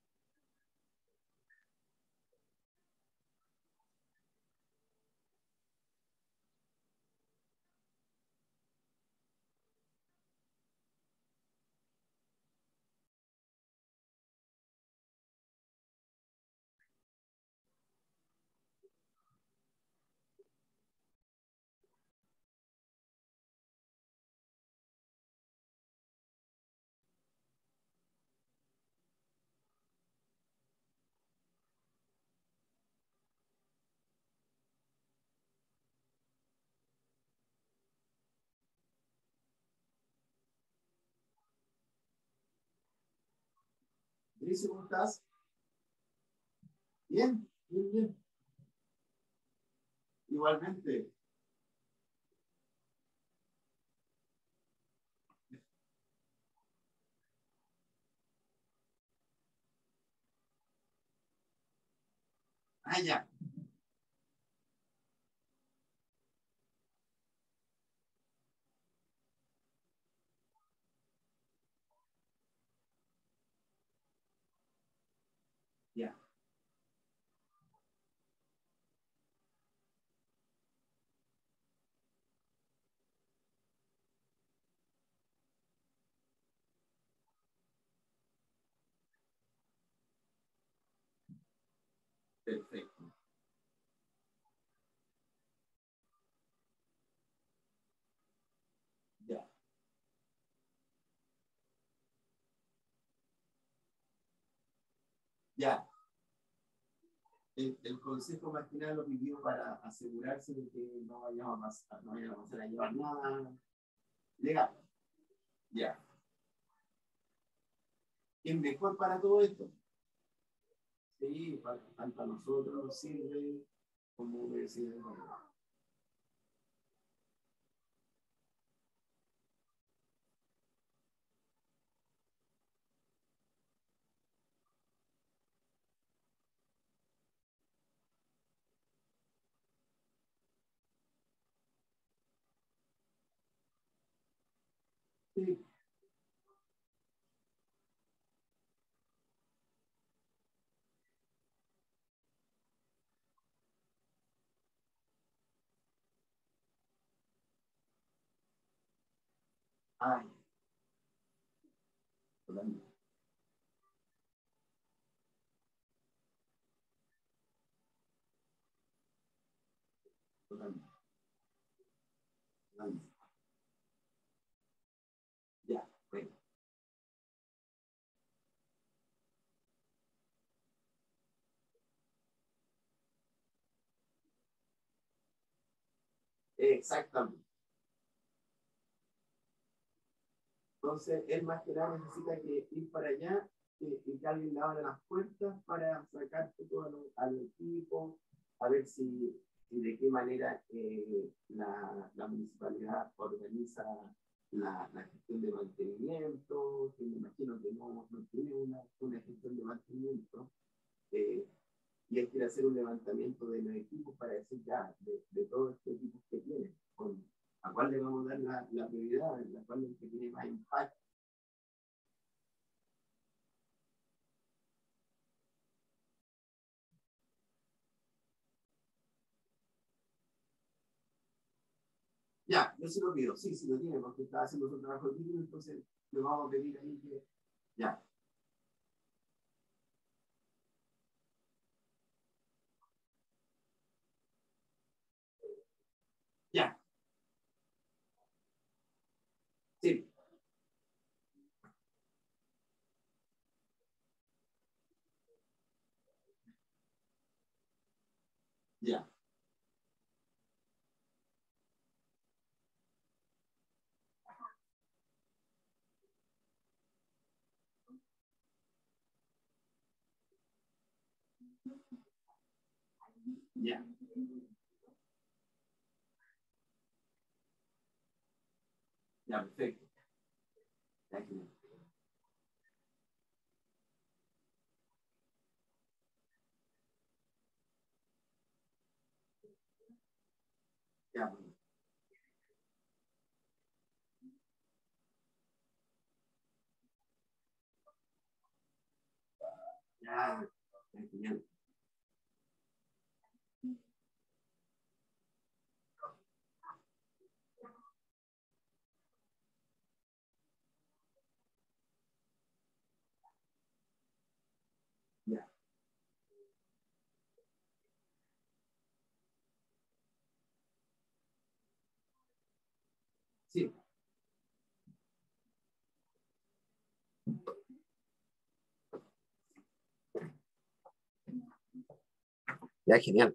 Delicio, ¿cómo estás? Bien, bien, bien. Igualmente. Ah, ya. Ya. Perfecto. Ya. Ya. El, el consejo más que nada lo pidió para asegurarse de que no vayamos a pasar, no vayamos a pasar a llevar nada legal. Ya. ¿Quién mejor para todo esto? Sí, para, tanto a nosotros nos sirve como universidad. Sí. Ay, totalmente, totalmente, totalmente. Ya, bueno. Exactamente. Entonces, él más que nada necesita que ir para allá que, que alguien le abra las puertas para sacar todo al, al equipo, a ver si, si de qué manera eh, la, la municipalidad organiza la, la gestión de mantenimiento, que me imagino que no, no tiene una, una gestión de mantenimiento. Eh, y él quiere hacer un levantamiento de los equipos para decir ya, de, de todos estos equipos que tiene, con, a cuál le vamos a dar la, la prioridad, a cuál es el que tiene más impacto. Ya, yo se lo pido, sí, sí lo tiene, porque está haciendo su trabajo de título, entonces le vamos a pedir ahí que, ya, ya, sí, ya, ya, ya, perfecto. Ya, genial. Ya, ya, ya, genial. Ya. Sí, ya, genial.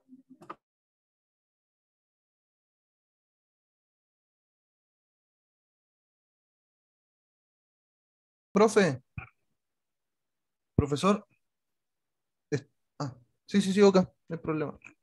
Profe, profesor. es- Ah, sí, sí, sí, acá, no hay problema.